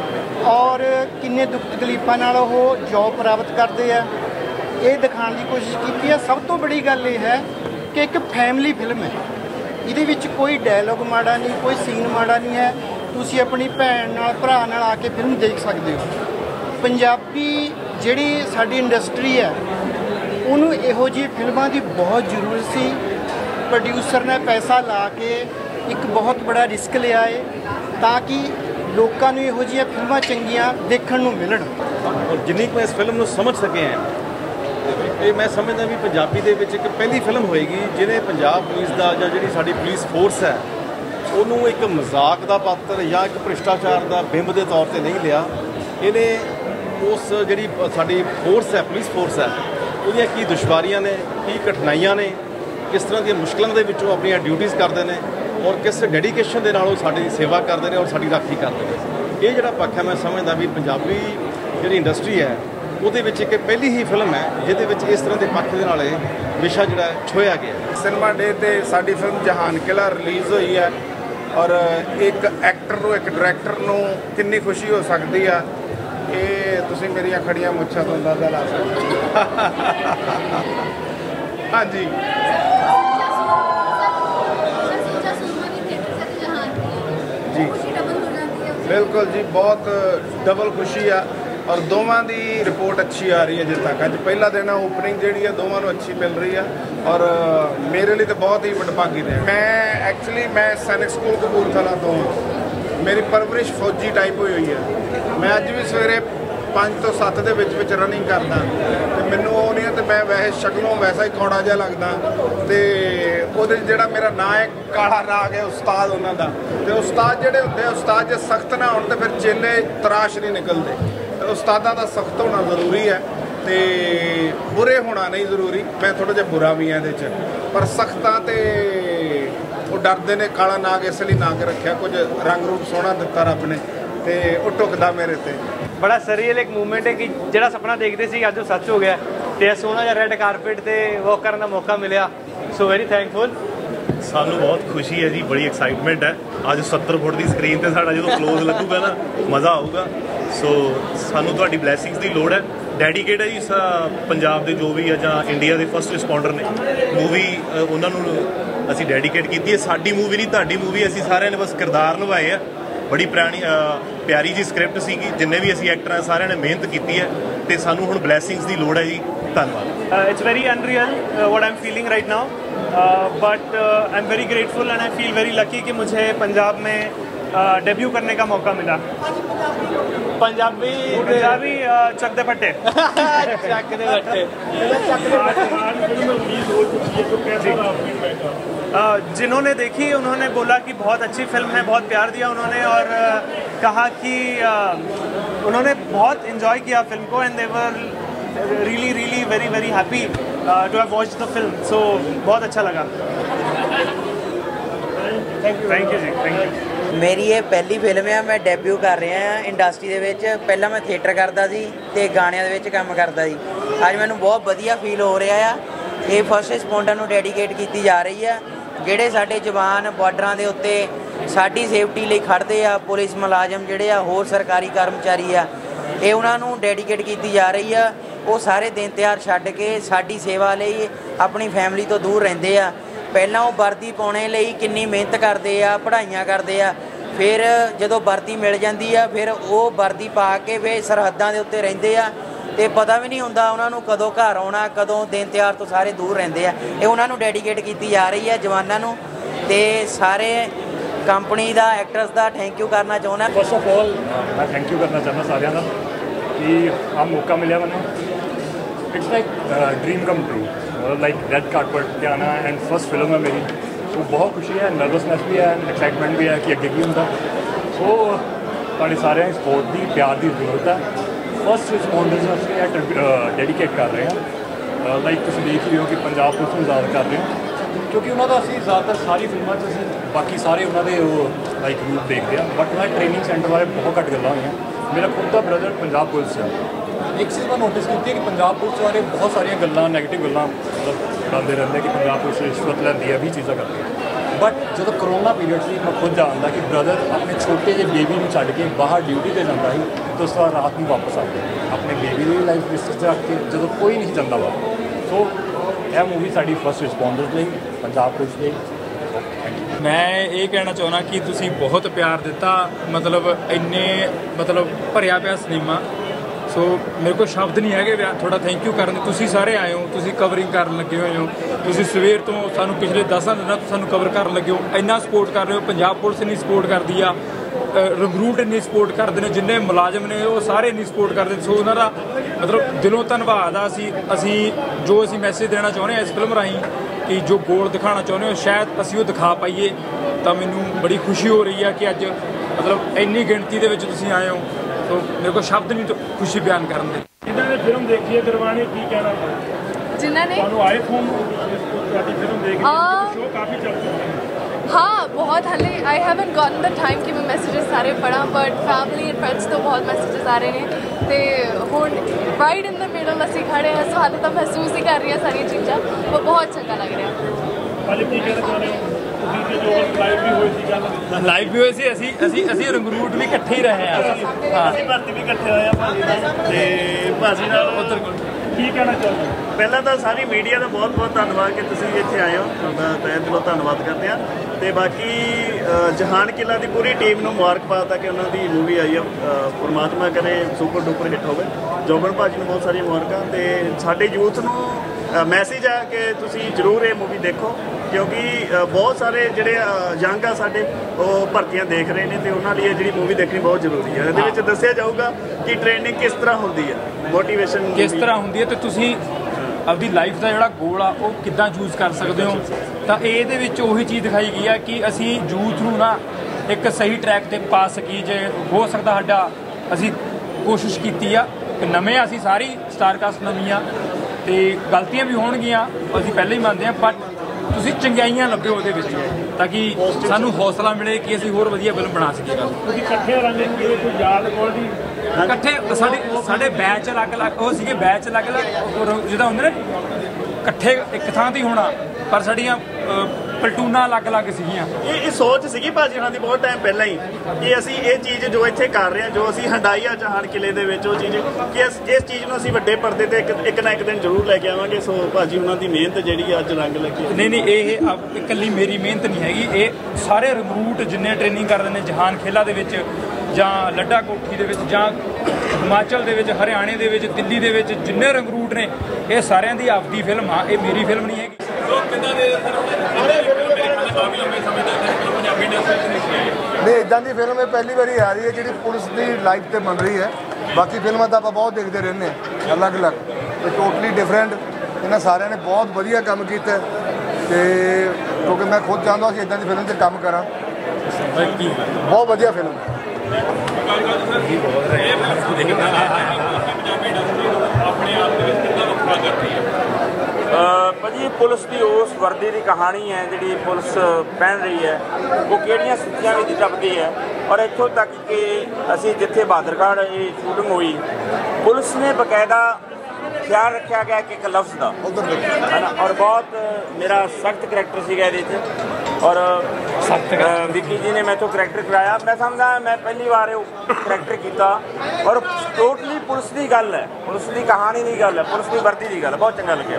ਔਰ ਕਿੰਨੇ ਦੁੱਖ ਤਕਲੀਫਾਂ ਨਾਲ ਉਹ ਜੋਬ ਪ੍ਰਾਪਤ ਕਰਦੇ ਆ, ਇਹ ਦਿਖਾਉਣ ਦੀ ਕੋਸ਼ਿਸ਼ ਕੀਤੀ ਹੈ। ਸਭ ਤੋਂ ਬੜੀ ਗੱਲ ਇਹ ਹੈ ਕਿ ਇੱਕ ਫੈਮਿਲੀ ਫਿਲਮ ਹੈ, ਇਹਦੇ ਵਿੱਚ ਕੋਈ ਡਾਇਲੋਗ ਮਾੜਾ ਨਹੀਂ, ਕੋਈ ਸੀਨ ਮਾੜਾ ਨਹੀਂ ਹੈ। ਤੁਸੀਂ ਆਪਣੀ ਭੈਣ ਨਾਲ, ਭਰਾ ਨਾਲ ਆ ਕੇ ਫਿਲਮ ਦੇਖ ਸਕਦੇ ਹੋ। ਪੰਜਾਬੀ ਜਿਹੜੀ ਸਾਡੀ ਇੰਡਸਟਰੀ ਹੈ ਉਹਨੂੰ ਇਹੋ ਜਿਹੀ ਫਿਲਮਾਂ ਦੀ ਬਹੁਤ ਜ਼ਰੂਰਤ ਸੀ। ਪ੍ਰੋਡਿਊਸਰ ਨੇ ਪੈਸਾ ਲਾ ਕੇ ਇੱਕ ਬਹੁਤ ਬੜਾ ਰਿਸਕ ਲਿਆ ਹੈ ਤਾਂ ਕਿ ਲੋਕਾਂ ਨੂੰ ਇਹੋ ਜਿਹੀਆਂ ਫਿਲਮਾਂ ਚੰਗੀਆਂ ਦੇਖਣ ਨੂੰ ਮਿਲਣ। ਔਰ ਜਿੰਨੀ ਕੁ ਇਸ ਫਿਲਮ ਨੂੰ ਸਮਝ ਸਕੇ ਹਾਂ, ਇਹ ਮੈਂ ਸਮਝਦਾ ਵੀ ਪੰਜਾਬੀ ਦੇ ਵਿੱਚ ਇੱਕ ਪਹਿਲੀ ਫਿਲਮ ਹੋਏਗੀ ਜਿਹਨੇ ਪੰਜਾਬ ਪੁਲਿਸ ਦਾ ਜਾਂ ਜਿਹੜੀ ਸਾਡੀ ਪੁਲਿਸ ਫੋਰਸ ਹੈ ਉਹਨੂੰ ਇੱਕ ਮਜ਼ਾਕ ਦਾ ਪਾਤਰ ਜਾਂ ਇੱਕ ਭ੍ਰਿਸ਼ਟਾਚਾਰ ਦਾ ਬਿੰਬ ਦੇ ਤੌਰ ਤੇ ਨਹੀਂ ਲਿਆ। ਇਹਨੇ ਉਸ ਜਿਹੜੀ ਸਾਡੀ ਫੋਰਸ ਹੈ, ਪੁਲਿਸ ਫੋਰਸ ਹੈ, ਉਹਦੀਆਂ ਕੀ ਦੁਸ਼ਵਾਰੀਆਂ ਨੇ, ਕੀ ਕਠਿਨਾਈਆਂ ਨੇ, ਕਿਸ ਤਰ੍ਹਾਂ ਦੀਆਂ ਮੁਸ਼ਕਲਾਂ ਦੇ ਵਿੱਚੋਂ ਆਪਣੀਆਂ ਡਿਊਟੀਆਂ ਕਰਦੇ ਨੇ ਔਰ ਕਿਸ ਡੈਡੀਕੇਸ਼ਨ ਦੇ ਨਾਲ ਉਹ ਸਾਡੀ ਸੇਵਾ ਕਰਦੇ ਨੇ ਔਰ ਸਾਡੀ ਰਾਖੀ ਕਰਦੇ ਨੇ। ਇਹ ਜਿਹੜਾ ਪੱਖ ਹੈ ਮੈਂ ਸਮਝਦਾ ਵੀ ਪੰਜਾਬੀ ਜਿਹੜੀ ਇੰਡਸਟਰੀ ਹੈ ਉਹਦੇ ਵਿੱਚ ਇੱਕ ਪਹਿਲੀ ਹੀ ਫਿਲਮ ਹੈ ਜਿਹਦੇ ਵਿੱਚ ਇਸ ਤਰ੍ਹਾਂ ਦੇ ਪੱਖ ਦੇ ਨਾਲ ਇਹ ਵਿਸ਼ਾ ਜਿਹੜਾ ਛੋਇਆ ਗਿਆ। ਸਿਨੇਮਾ ਡੇ ਤੇ ਸਾਡੀ ਫਿਲਮ ਜਹਾਨ ਕਿਲਾ ਰਿਲੀਜ਼ ਹੋਈ ਹੈ ਔਰ ਇੱਕ ਐਕਟਰ ਨੂੰ, ਇੱਕ ਡਾਇਰੈਕਟਰ ਨੂੰ ਕਿੰਨੀ ਖੁਸ਼ੀ ਹੋ ਸਕਦੀ ਆ ਇਹ ਤੁਸੀਂ ਮੇਰੀਆਂ ਖੜੀਆਂ ਮੁੱਛਾਂ ਤੋਂ ਅੰਦਾਜ਼ਾ ਲਾ ਸਕਦੇ ਹੋ। ਹਾਂਜੀ ਜੀ, ਬਿਲਕੁਲ ਜੀ, ਬਹੁਤ ਡਬਲ ਖੁਸ਼ੀ ਆ ਔਰ ਦੋਵਾਂ ਦੀ ਰਿਪੋਰਟ ਅੱਛੀ ਆ ਰਹੀ ਹੈ ਅਜੇ ਤੱਕ। ਅੱਜ ਪਹਿਲਾ ਦਿਨ ਆ, ਓਪਨਿੰਗ ਜਿਹੜੀ ਹੈ ਦੋਵਾਂ ਨੂੰ ਅੱਛੀ ਮਿਲ ਰਹੀ ਆ ਔਰ ਮੇਰੇ ਲਈ ਤਾਂ ਬਹੁਤ ਹੀ ਵਡਭਾਗੀ ਰਿਹਾ। ਮੈਂ ਐਕਚੁਅਲੀ ਮੈਂ ਸੈਨਿਕ ਸਕੂਲ ਕਪੂਰਥਲਾ ਤੋਂ, ਮੇਰੀ ਪਰਵਰਿਸ਼ ਫੌਜੀ ਟਾਈਪ ਹੋਈ ਹੋਈ ਹੈ। ਮੈਂ ਅੱਜ ਵੀ ਸਵੇਰੇ ਪੰਜ ਤੋਂ ਸੱਤ ਦੇ ਵਿੱਚ ਵਿੱਚ ਰਨਿੰਗ ਕਰਦਾ ਤੇ ਮੈਨੂੰ ਉਹ ਨਹੀਂ ਤੇ ਮੈਂ ਵੈਸੇ ਸ਼ਕਲੋਂ ਵੈਸਾ ਹੀ ਕੌੜਾ ਜਿਹਾ ਲੱਗਦਾ ਤੇ ਉਹਦੇ ਜਿਹੜਾ ਮੇਰਾ ਨਾਂ ਹੈ ਕਾਲਾ ਰਾਗ ਹੈ ਉਸਤਾਦ ਉਹਨਾਂ ਦਾ। ਤੇ ਉਸਤਾਦ ਜਿਹੜੇ ਹੁੰਦੇ ਆ, ਉਸਤਾਦ ਜੇ ਸਖਤ ਨਾ ਹੋਣ ਤੇ ਫਿਰ ਚੇਲੇ ਤਰਾਸ਼ ਨਹੀਂ ਨਿਕਲਦੇ। ਤੇ ਉਸਤਾਦਾਂ ਦਾ ਸਖਤ ਹੋਣਾ ਜ਼ਰੂਰੀ ਹੈ ਤੇ ਬੁਰੇ ਹੋਣਾ ਨਹੀਂ ਜ਼ਰੂਰੀ। ਮੈਂ ਥੋੜਾ ਜਿਹਾ ਬੁਰਾ ਵੀ ਹਾਂ ਇਹਦੇ 'ਚ, ਪਰ ਸਖਤਾਂ ਤੇ ਉਹ ਡਰਦੇ ਨੇ। ਕਾਲਾ ਨਾਗ ਇਸ ਲਈ ਨਾ ਕੇ ਰੱਖਿਆ, ਕੁਝ ਰੰਗ ਰੂਪ ਸੋਹਣਾ ਦਿੱਤਾ ਰੱਬ ਨੇ ਤੇ ਉਹ ਟੁਕਦਾ ਮੇਰੇ ਤੇ। बड़ा सरील एक मूवमेंट है कि ਜਿਹੜਾ ਸੁਪਨਾ ਦੇਖਦੇ ਸੀ ਅੱਜ ਉਹ ਸੱਚ ਹੋ ਗਿਆ ਤੇ ਸੋਹਣਾ ਜਿਹਾ ਰੈੱਡ ਕਾਰਪੇਟ ਤੇ ਵਾਕ ਕਰਨ ਦਾ ਮੌਕਾ ਮਿਲਿਆ। So very thankful. ਸਾਨੂੰ ਬਹੁਤ ਖੁਸ਼ੀ ਹੈ ਜੀ, ਬੜੀ ਐਕਸਾਈਟਮੈਂਟ ਹੈ। ਅੱਜ ਸੱਤਰ ਫੁੱਟ ਦੀ ਸਕਰੀਨ ਤੇ ਸਾਡਾ ਜਦੋਂ ਕਲੋਜ਼ ਲੱਗੂਗਾ ਨਾ ਮਜ਼ਾ ਆਊਗਾ। ਸੋ ਸਾਨੂੰ ਤੁਹਾਡੀ ਬਲੈਸਿੰਗਸ ਦੀ ਲੋੜ ਹੈ। ਡੈਡੀਕੇਟ ਹੈ ਜੀ ਪੰਜਾਬ ਦੇ ਜੋ ਵੀ ਹੈ ਜਾਂ ਇੰਡੀਆ ਦੇ ਫਸਟ ਰਿਸਪੌਂਡਰ ਨੇ ਮੂਵੀ, ਉਹਨਾਂ ਨੂੰ ਅਸੀਂ ਡੈਡੀਕੇਟ ਕੀਤੀ ਹੈ। ਸਾਡੀ ਮੂਵੀ ਨਹੀਂ, ਤੁਹਾਡੀ ਮੂਵੀ। ਅਸੀਂ ਸਾਰਿਆਂ ਨੇ ਬਸ ਕਿਰਦਾਰ ਨਿਭਾਏ ਆ। ਬੜੀ ਪੁਰਾਣੀ ਪਿਆਰੀ ਜੀ ਸਕ੍ਰਿਪਟ ਸੀਗੀ, ਜਿੰਨੇ ਵੀ ਅਸੀਂ ਐਕਟਰ ਆ ਸਾਰਿਆਂ ਨੇ ਮਿਹਨਤ ਕੀਤੀ ਹੈ ਤੇ ਸਾਨੂੰ ਹੁਣ ਬਲੈਸਿੰਗਸ ਦੀ ਲੋੜ ਹੈ ਜੀ। ਧੰਨਵਾਦ। It's very unreal what I am feeling right now, but I am very grateful and I feel very lucky कि मुझे पंजाब में डेब्यू करने का मौका मिला। पंजाबी पंजाबी चक दे फट्टे चक दे फट्टे जिन्होंने देखी उन्होंने बोला कि बहुत अच्छी फिल्म है, बहुत प्यार दिया उन्होंने और कहा कि उन्होंने बहुत इन्जॉय किया फिल्म को and they were really really very very happy to have watched the film. So बहुत अच्छा लगा। थैंक यू थैंक यू जी थैंक यू। ਮੇਰੀ ਇਹ ਪਹਿਲੀ ਫਿਲਮ ਆ, ਮੈਂ ਡੈਬਿਊ ਕਰ ਰਿਹਾ ਹਾਂ ਇੰਡਸਟਰੀ ਦੇ ਵਿੱਚ। ਪਹਿਲਾਂ ਮੈਂ ਥੀਏਟਰ ਕਰਦਾ ਸੀ ਤੇ ਗਾਣਿਆਂ ਦੇ ਵਿੱਚ ਕੰਮ ਕਰਦਾ ਸੀ। ਅੱਜ ਮੈਨੂੰ ਬਹੁਤ ਵਧੀਆ ਫੀਲ ਹੋ ਰਿਹਾ ਆ। ਇਹ ਫਸਟ ਰਿਸਪੌਂਡਰ ਨੂੰ ਡੈਡੀਕੇਟ ਕੀਤੀ ਜਾ ਰਹੀ ਆ, ਜਿਹੜੇ ਸਾਡੇ ਜਵਾਨ ਬਾਰਡਰਾਂ ਦੇ ਉੱਤੇ ਸਾਡੀ ਸੇਫਟੀ ਲਈ ਖੜ੍ਹਦੇ ਆ। ਪੁਲਿਸ ਮੁਲਾਜ਼ਮ ਜਿਹੜੇ ਆ, ਹੋਰ ਸਰਕਾਰੀ ਕਰਮਚਾਰੀ ਆ, ਇਹ ਉਹਨਾਂ ਨੂੰ ਡੈਡੀਕੇਟ ਕੀਤੀ ਜਾ ਰਹੀ ਆ। ਉਹ ਸਾਰੇ ਦਿਨ ਤਿਉਹਾਰ ਛੱਡ ਕੇ ਸਾਡੀ ਸੇਵਾ ਲਈ ਆਪਣੀ ਫੈਮਿਲੀ ਤੋਂ ਦੂਰ ਰਹਿੰਦੇ ਆ। ਪਹਿਲਾਂ ਉਹ ਵਰਦੀ ਪਾਉਣੇ ਲਈ ਕਿੰਨੀ ਮਿਹਨਤ ਕਰਦੇ ਆ, ਪੜ੍ਹਾਈਆਂ ਕਰਦੇ ਆ, ਫਿਰ ਜਦੋਂ ਵਰਦੀ ਮਿਲ ਜਾਂਦੀ ਆ ਫਿਰ ਉਹ ਵਰਦੀ ਪਾ ਕੇ ਫਿਰ ਸਰਹੱਦਾਂ ਦੇ ਉੱਤੇ ਰਹਿੰਦੇ ਆ ਤੇ ਪਤਾ ਵੀ ਨਹੀਂ ਹੁੰਦਾ ਉਹਨਾਂ ਨੂੰ ਕਦੋਂ ਘਰ ਆਉਣਾ, ਕਦੋਂ ਦਿਨ ਤਿਉਹਾਰ ਤੋਂ ਸਾਰੇ ਦੂਰ ਰਹਿੰਦੇ ਆ। ਇਹ ਉਹਨਾਂ ਨੂੰ ਡੈਡੀਕੇਟ ਕੀਤੀ ਜਾ ਰਹੀ ਹੈ ਜਵਾਨਾਂ ਨੂੰ ਤੇ ਸਾਰੇ ਕੰਪਨੀ ਦਾ, ਐਕਟਰਸ ਦਾ ਥੈਂਕ ਯੂ ਕਰਨਾ ਚਾਹੁੰਦਾ। ਫਸਟ ਆਫ ਆਲ ਮੈਂ ਥੈਂਕ ਯੂ ਕਰਨਾ ਚਾਹੁੰਦਾ ਸਾਰਿਆਂ ਦਾ ਕਿ ਆ ਮੌਕਾ ਮਿਲਿਆ ਮੈਨੂੰ। It's like dream come true, like red carpet ਤੇ ਆਉਣਾ ਐਂਡ ਫਸਟ ਫਿਲਮ ਹੈ ਮੇਰੀ। ਸੋ ਬਹੁਤ ਖੁਸ਼ੀ ਹੈ, ਨਰਵਸਨੈਸ ਵੀ ਹੈ, ਐਕਸਾਈਟਮੈਂਟ ਵੀ ਹੈ ਕਿ ਅੱਗੇ ਕੀ ਹੁੰਦਾ। ਸੋ ਤੁਹਾਡੇ ਸਾਰਿਆਂ ਦੀ ਸਪੋਰਟ ਦੀ, ਪਿਆਰ ਦੀ ਜ਼ਰੂਰਤ ਹੈ। ਫਸਟ ਰਿਸਪੌਂਡਰਸ ਨੂੰ ਅਸੀਂ ਡੈਡੀਕੇਟ ਕਰ ਰਹੇ ਹਾਂ। ਲਾਈਕ ਤੁਸੀਂ ਦੇਖ ਰਹੇ ਹੋ ਕਿ ਪੰਜਾਬ ਪੁਲਿਸ ਨੂੰ ਯਾਦ ਕਰ ਰਹੇ ਹੋ ਕਿਉਂਕਿ ਉਹਨਾਂ ਦਾ ਅਸੀਂ ਜ਼ਿਆਦਾਤਰ ਸਾਰੀ ਫਿਲਮਾਂ 'ਚ ਅਸੀਂ ਬਾਕੀ ਸਾਰੇ ਉਹਨਾਂ ਦੇ ਉਹ ਲਾਈਕ ਰੂਪ ਦੇਖਦੇ ਹਾਂ, ਬਟ ਉਹਨਾਂ ਟ੍ਰੇਨਿੰਗ ਸੈਂਟਰ ਬਾਰੇ ਬਹੁਤ ਘੱਟ ਗੱਲਾਂ ਹੋਈਆਂ। ਮੇਰਾ ਖੁਦ ਦਾ ਬ੍ਰਦਰ ਪੰਜਾਬ ਪੁਲਿਸ ਹੈ। ਇੱਕ ਚੀਜ਼ ਮੈਂ ਨੋਟਿਸ ਕੀਤੀ ਹੈ ਕਿ ਪੰਜਾਬ ਪੁਲਿਸ ਬਾਰੇ ਬਹੁਤ ਸਾਰੀਆਂ ਗੱਲਾਂ, ਨੈਗੇਟਿਵ ਗੱਲਾਂ ਮਤਲਬ ਕਰਦੇ ਰਹਿੰਦੇ ਕਿ ਪੰਜਾਬ ਪੁਲਿਸ ਰਿਸ਼ਵਤ ਲੈਂਦੀ ਹੈ, ਵੀ ਚੀਜ਼ਾਂ ਕਰਦੀ ਹੈ। ਬਟ ਜਦੋਂ ਕਰੋਨਾ ਪੀਰੀਅਡ ਸੀ ਮੈਂ ਖੁਦ ਜਾਣਦਾ ਕਿ ਬ੍ਰਦਰ ਆਪਣੇ ਛੋਟੇ ਜਿਹੇ ਬੇਬੀ ਨੂੰ ਛੱਡ ਕੇ ਬਾਹਰ ਡਿਊਟੀ 'ਤੇ ਜਾਂਦਾ ਸੀ ਤੇ ਉਸ ਤੋਂ ਬਾਅਦ ਰਾਤ ਨੂੰ ਵਾਪਸ ਆ ਗਿਆ ਆਪਣੇ ਬੇਬੀ ਦੀ ਲਾਈਫ ਰਿਸਕ 'ਚ ਰੱਖ ਕੇ, ਜਦੋਂ ਕੋਈ ਨਹੀਂ ਜਾਂਦਾ ਵਾ। ਸੋ ਇਹ ਮੂਵੀ ਸਾਡੀ ਫਸਟ ਰਿਸਪੌਂਡਰਸ ਲਈ, ਪੰਜਾਬ ਪੁਲਿਸ ਲਈ। ਮੈਂ ਇਹ ਕਹਿਣਾ ਚਾਹੁੰਦਾ ਕਿ ਤੁਸੀਂ ਬਹੁਤ ਪਿਆਰ ਦਿੱਤਾ, ਮਤਲਬ ਇੰਨੇ ਮਤਲਬ ਭਰਿਆ ਪਿਆ ਸਿਨੇਮਾ। ਸੋ ਮੇਰੇ ਕੋਲ ਸ਼ਬਦ ਨਹੀਂ ਹੈਗੇ ਤੁਹਾਡਾ ਥੈਂਕ ਯੂ ਕਰਨ ਦੇ। ਤੁਸੀਂ ਸਾਰੇ ਆਏ ਹੋ, ਤੁਸੀਂ ਕਵਰਿੰਗ ਕਰਨ ਲੱਗੇ ਹੋਏ ਹੋ, ਤੁਸੀਂ ਸਵੇਰ ਤੋਂ ਸਾਨੂੰ ਪਿਛਲੇ ਦਸਾਂ ਦਿਨਾਂ ਤੋਂ ਸਾਨੂੰ ਕਵਰ ਕਰਨ ਲੱਗੇ ਹੋ, ਇੰਨਾ ਸਪੋਰਟ ਕਰ ਰਹੇ ਹੋ। ਪੰਜਾਬ ਪੁਲਿਸ ਇੰਨੀ ਸਪੋਰਟ ਕਰਦੀ ਆ, ਰੰਗਰੂਟ ਇੰਨੀ ਸਪੋਰਟ ਕਰਦੇ ਨੇ, ਜਿੰਨੇ ਮੁਲਾਜ਼ਮ ਨੇ ਉਹ ਸਾਰੇ ਇੰਨੀ ਸਪੋਰਟ ਕਰਦੇ। ਸੋ ਉਹਨਾਂ ਦਾ ਮਤਲਬ ਦਿਲੋਂ ਧੰਨਵਾਦ ਆ। ਅਸੀਂ ਅਸੀਂ ਜੋ ਅਸੀਂ ਮੈਸੇਜ ਦੇਣਾ ਚਾਹੁੰਦੇ ਹਾਂ ਇਸ ਫਿਲਮ ਰਾਹੀਂ ਕਿ ਜੋ ਗੋਲ ਦਿਖਾਉਣਾ ਚਾਹੁੰਦੇ ਹੋ ਸ਼ਾਇਦ ਅਸੀਂ ਉਹ ਦਿਖਾ ਪਾਈਏ, ਤਾਂ ਮੈਨੂੰ ਬੜੀ ਖੁਸ਼ੀ ਹੋ ਰਹੀ ਆ ਕਿ ਅੱਜ ਮਤਲਬ ਇੰਨੀ ਗਿਣਤੀ ਦੇ ਵਿੱਚ ਤੁਸੀਂ ਆਏ ਹੋ। तो मेरे को शब्द नहीं तो खुशी बयान कर दे। जिन्होंने फिल्म देखी है दरवाने की कहना जिन्होंने आईफोन फिल्म देखी शो काफी चल चुके हैं। हाँ बहुत हाले I haven't gotten the time कि मैं मैसेजेस सारे पढ़ा, बट फैमिली एंड फ्रेंड्स तो बहुत मैसेजेस आ रहे हैं ते हुण राइट इन द मिडल असीं खड़े हैं। सो हाले तो महसूस ही कर रही है सारी चीज़ां, वो बहुत चंगा लग रहा है। ਲਾਈਵ ਵੀ ਹੋਏ ਸੀ, ਅਸੀਂ ਅਸੀਂ ਅਸੀਂ ਰੰਗਰੂਟ ਵੀ ਇਕੱਠੇ ਹੀ ਰਹੇ ਹਾਂ। ਅਸੀਂ ਭਰਤੀ ਵੀ ਇਕੱਠੇ ਹੋਏ ਆ ਭਾਜੀ ਨਾਲ ਤੇ ਭਾਜੀ ਨਾਲ ਉੱਧਰ ਕੀ ਕਹਿਣਾ ਚਾਹੁੰਦੇ ਹੋ? ਪਹਿਲਾਂ ਤਾਂ ਸਾਰੀ ਮੀਡੀਆ ਦਾ ਬਹੁਤ ਬਹੁਤ ਧੰਨਵਾਦ ਕਿ ਤੁਸੀਂ ਇੱਥੇ ਆਏ ਹੋ, ਤੁਹਾਡਾ ਤਹਿ ਦਿਲੋਂ ਧੰਨਵਾਦ ਕਰਦੇ ਹਾਂ। ਤੇ ਬਾਕੀ ਅ, ਜਹਾਨ ਕਿਲਾ ਦੀ ਪੂਰੀ ਟੀਮ ਨੂੰ ਮੁਬਾਰਕਬਾਦ ਆ ਕਿ ਉਹਨਾਂ ਦੀ ਮੂਵੀ ਆਈ ਆ, ਪਰਮਾਤਮਾ ਕਰੇ ਸੁਪਰ ਡੂਪਰ ਹਿੱਟ ਹੋਵੇ। ਜੋਬਨ ਭਾਜੀ ਨੂੰ ਬਹੁਤ ਸਾਰੀਆਂ ਮੁਬਾਰਕਾਂ ਤੇ ਸਾਡੇ ਯੂਥ ਨੂੰ ਮੈਸੇਜ ਆ ਕਿ ਤੁਸੀਂ ਜ਼ਰੂਰ ਇਹ ਮੂਵੀ ਦੇਖੋ, ਕਿਉਂਕਿ ਅ, ਬਹੁਤ ਸਾਰੇ ਜਿਹੜੇ ਯੰਗ ਆ ਸਾਡੇ ਉਹ ਭਰਤੀਆਂ ਦੇਖ ਰਹੇ ਨੇ ਤੇ ਉਹਨਾਂ ਲਈ ਇਹ ਜਿਹੜੀ ਮੂਵੀ ਦੇਖਣੀ ਬਹੁਤ ਜ਼ਰੂਰੀ ਹੈ। ਇਹਦੇ ਵਿੱਚ ਦੱਸਿਆ ਜਾਊਗਾ ਕਿ ਟ੍ਰੇਨਿੰਗ ਕਿਸ ਤਰ੍ਹਾਂ ਹੁੰਦੀ ਹੈ, ਮੋਟੀਵੇਸ਼ਨ ਕਿਸ ਤਰ੍ਹਾਂ ਹੁੰਦੀ ਹੈ ਤੇ ਤੁਸੀਂ ਆਪਦੀ ਲਾਈਫ ਦਾ ਜਿਹੜਾ ਗੋਲ ਆ ਉਹ ਕਿੱਦਾਂ ਚੂਜ਼ ਕਰ ਸਕਦੇ ਹੋ। ਤਾਂ ਇਹਦੇ ਵਿੱਚ ਉਹੀ ਚੀਜ਼ ਦਿਖਾਈ ਗਈ ਆ ਕਿ ਅਸੀਂ ਯੂਥ ਨੂੰ ਨਾ ਇੱਕ ਸਹੀ ਟਰੈਕ ਤੇ ਪਾ ਸਕੀਏ। ਜੇ ਹੋ ਸਕਦਾ ਸਾਡਾ ਅਸੀਂ ਕੋਸ਼ਿਸ਼ ਕੀਤੀ ਆ ਕਿ ਨਵੇਂ ਅਸੀਂ ਸਾਰੀ ਸਟਾਰਕਾਸਟ ਨਵੀਂ ਆ ਤੇ ਗਲਤੀਆਂ ਵੀ ਹੋਣਗੀਆਂ, ਅਸੀਂ ਪਹਿਲਾਂ ਹੀ ਮੰਨਦੇ ਹਾਂ, ਬਟ ਤੁਸੀਂ ਚੰਗਿਆਈਆਂ ਲੱਭਿਓ ਉਹਦੇ ਵਿੱਚ ਤਾਂ ਕਿ ਸਾਨੂੰ ਹੌਸਲਾ ਮਿਲੇ ਕਿ ਅਸੀਂ ਹੋਰ ਵਧੀਆ ਫਿਲਮ ਬਣਾ ਸਕੀਏ। ਤੁਸੀਂ ਇਕੱਠੇ ਰੰਗ ਕੋਈ ਯਾਦ ਕੋਲ ਦੀ ਇਕੱਠੇ ਸਾਡੇ ਸਾਡੇ ਬੈਚ ਅਲੱਗ-ਅਲੱਗ ਉਹ ਸੀਗੇ, ਬੈਚ ਅਲੱਗ-ਅਲੱਗ ਜਿੱਦਾਂ ਹੁੰਦੇ ਨੇ ਇਕੱਠੇ ਇੱਕ ਥਾਂ ਤੇ ਹੋਣਾ, ਪਰ ਸਾਡੀਆਂ ਪਲਟੂਨਾਂ ਅਲੱਗ-ਅਲੱਗ ਸੀਗੀਆਂ। ਇਹ ਇਹ ਸੋਚ ਸੀਗੀ ਭਾਜੀ ਉਹਨਾਂ ਦੀ ਬਹੁਤ ਟਾਈਮ ਪਹਿਲਾਂ ਹੀ ਕਿ ਅਸੀਂ ਇਹ ਚੀਜ਼ ਜੋ ਇੱਥੇ ਕਰ ਰਹੇ ਹਾਂ, ਜੋ ਅਸੀਂ ਹੰਡਾਈ ਆ ਜਹਾਨ ਕਿਲੇ ਦੇ ਵਿੱਚ, ਉਹ ਚੀਜ਼ ਕਿ ਇਸ ਇਸ ਚੀਜ਼ ਨੂੰ ਅਸੀਂ ਵੱਡੇ ਪਰਦੇ ਤੇ ਇੱਕ ਇੱਕ ਨਾ ਇੱਕ ਦਿਨ ਜ਼ਰੂਰ ਲੈ ਕੇ ਆਵਾਂਗੇ। ਸੋ ਭਾਜੀ ਉਹਨਾਂ ਦੀ ਮਿਹਨਤ ਜਿਹੜੀ ਅੱਜ ਰੰਗ ਲੱਗੀ। ਨਹੀਂ ਨਹੀਂ ਇਹ ਆਪ- ਇਕੱਲੀ ਮੇਰੀ ਮਿਹਨਤ ਨਹੀਂ ਹੈਗੀ, ਇਹ ਸਾਰੇ ਰਿਕਰੂਟ ਜਿੰਨੇ ਟ੍ਰੇਨਿੰਗ ਕਰਦੇ ਨੇ ਜਹਾਨ ਖੇਲਾ ਦੇ ਵਿੱਚ ਜਾਂ ਲੱਡਾ ਕੋਠੀ ਦੇ ਵਿੱਚ ਜਾਂ ਹਿਮਾਚਲ ਦੇ ਵਿੱਚ, ਹਰਿਆਣੇ ਦੇ ਵਿੱਚ, ਦਿੱਲੀ ਦੇ ਵਿੱਚ ਜਿੰਨੇ ਰਿਕਰੂਟ ਨੇ ਇਹ ਸਾਰਿਆਂ ਦੀ ਆਪਦੀ ਫਿਲਮ ਆ, ਇਹ ਮੇਰੀ ਫਿਲਮ ਨਹੀਂ ਹੈਗੀ। ਨਹੀਂ ਇਦਾਂ ਦੀ ਫਿਲਮ ਇਹ ਪਹਿਲੀ ਵਾਰੀ ਆ ਰਹੀ ਹੈ ਜਿਹੜੀ ਪੁਲਿਸ ਦੀ ਲਾਈਫ ਤੇ ਬਣ ਰਹੀ ਹੈ। ਬਾਕੀ ਫਿਲਮਾਂ ਤਾਂ ਆਪਾਂ ਬਹੁਤ ਦੇਖਦੇ ਰਹਿੰਦੇ ਹਾਂ ਅਲੱਗ-ਅਲੱਗ, ਤੇ ਟੋਟਲੀ ਡਿਫਰੈਂਟ। ਇਹਨਾਂ ਸਾਰਿਆਂ ਨੇ ਬਹੁਤ ਵਧੀਆ ਕੰਮ ਕੀਤਾ ਤੇ ਕਿਉਂਕਿ ਮੈਂ ਖੁਦ ਚਾਹੁੰਦਾ ਸੀ ਇਦਾਂ ਦੀ ਫਿਲਮ 'ਤੇ ਕੰਮ ਕਰਾਂ। ਬਹੁਤ ਵਧੀਆ ਫਿਲਮ ਹੈ। ਭਾਜੀ ਪੁਲਿਸ ਦੀ ਉਸ ਵਰਦੀ ਦੀ ਕਹਾਣੀ ਹੈ ਜਿਹੜੀ ਪੁਲਿਸ ਪਹਿਨ ਰਹੀ ਹੈ, ਉਹ ਕਿਹੜੀਆਂ ਸਥਿਤੀਆਂ ਵਿੱਚ ਟੱਪਦੀ ਹੈ। ਔਰ ਇੱਥੋਂ ਤੱਕ ਕਿ ਅਸੀਂ ਜਿੱਥੇ ਬਹਾਦਰਗੜ੍ਹ ਇਹ ਸ਼ੂਟਿੰਗ ਹੋਈ, ਪੁਲਿਸ ਨੇ ਬਕਾਇਦਾ ਖਿਆਲ ਰੱਖਿਆ ਗਿਆ ਕਿ ਇੱਕ ਲਫ਼ਜ਼ ਦਾ ਹੈ ਨਾ, ਔਰ ਬਹੁਤ ਮੇਰਾ ਸਖਤ ਕਰੈਕਟਰ ਸੀਗਾ ਇਹਦੇ 'ਚ। ਔਰ ਵਿੱਕੀ ਜੀ ਨੇ ਮੈਥੋਂ ਕਰੈਕਟਰ ਕਰਾਇਆ, ਮੈਂ ਸਮਝਦਾ ਮੈਂ ਪਹਿਲੀ ਵਾਰ ਉਹ ਕਰੈਕਟਰ ਕੀਤਾ। ਔਰ ਟੋਟਲੀ ਪੁਲਿਸ ਦੀ ਗੱਲ ਹੈ, ਪੁਲਿਸ ਦੀ ਕਹਾਣੀ ਦੀ ਗੱਲ ਹੈ, ਪੁਲਿਸ ਦੀ ਵਰਦੀ ਦੀ ਗੱਲ ਹੈ। ਬਹੁਤ ਚੰਗਾ ਲੱਗਿਆ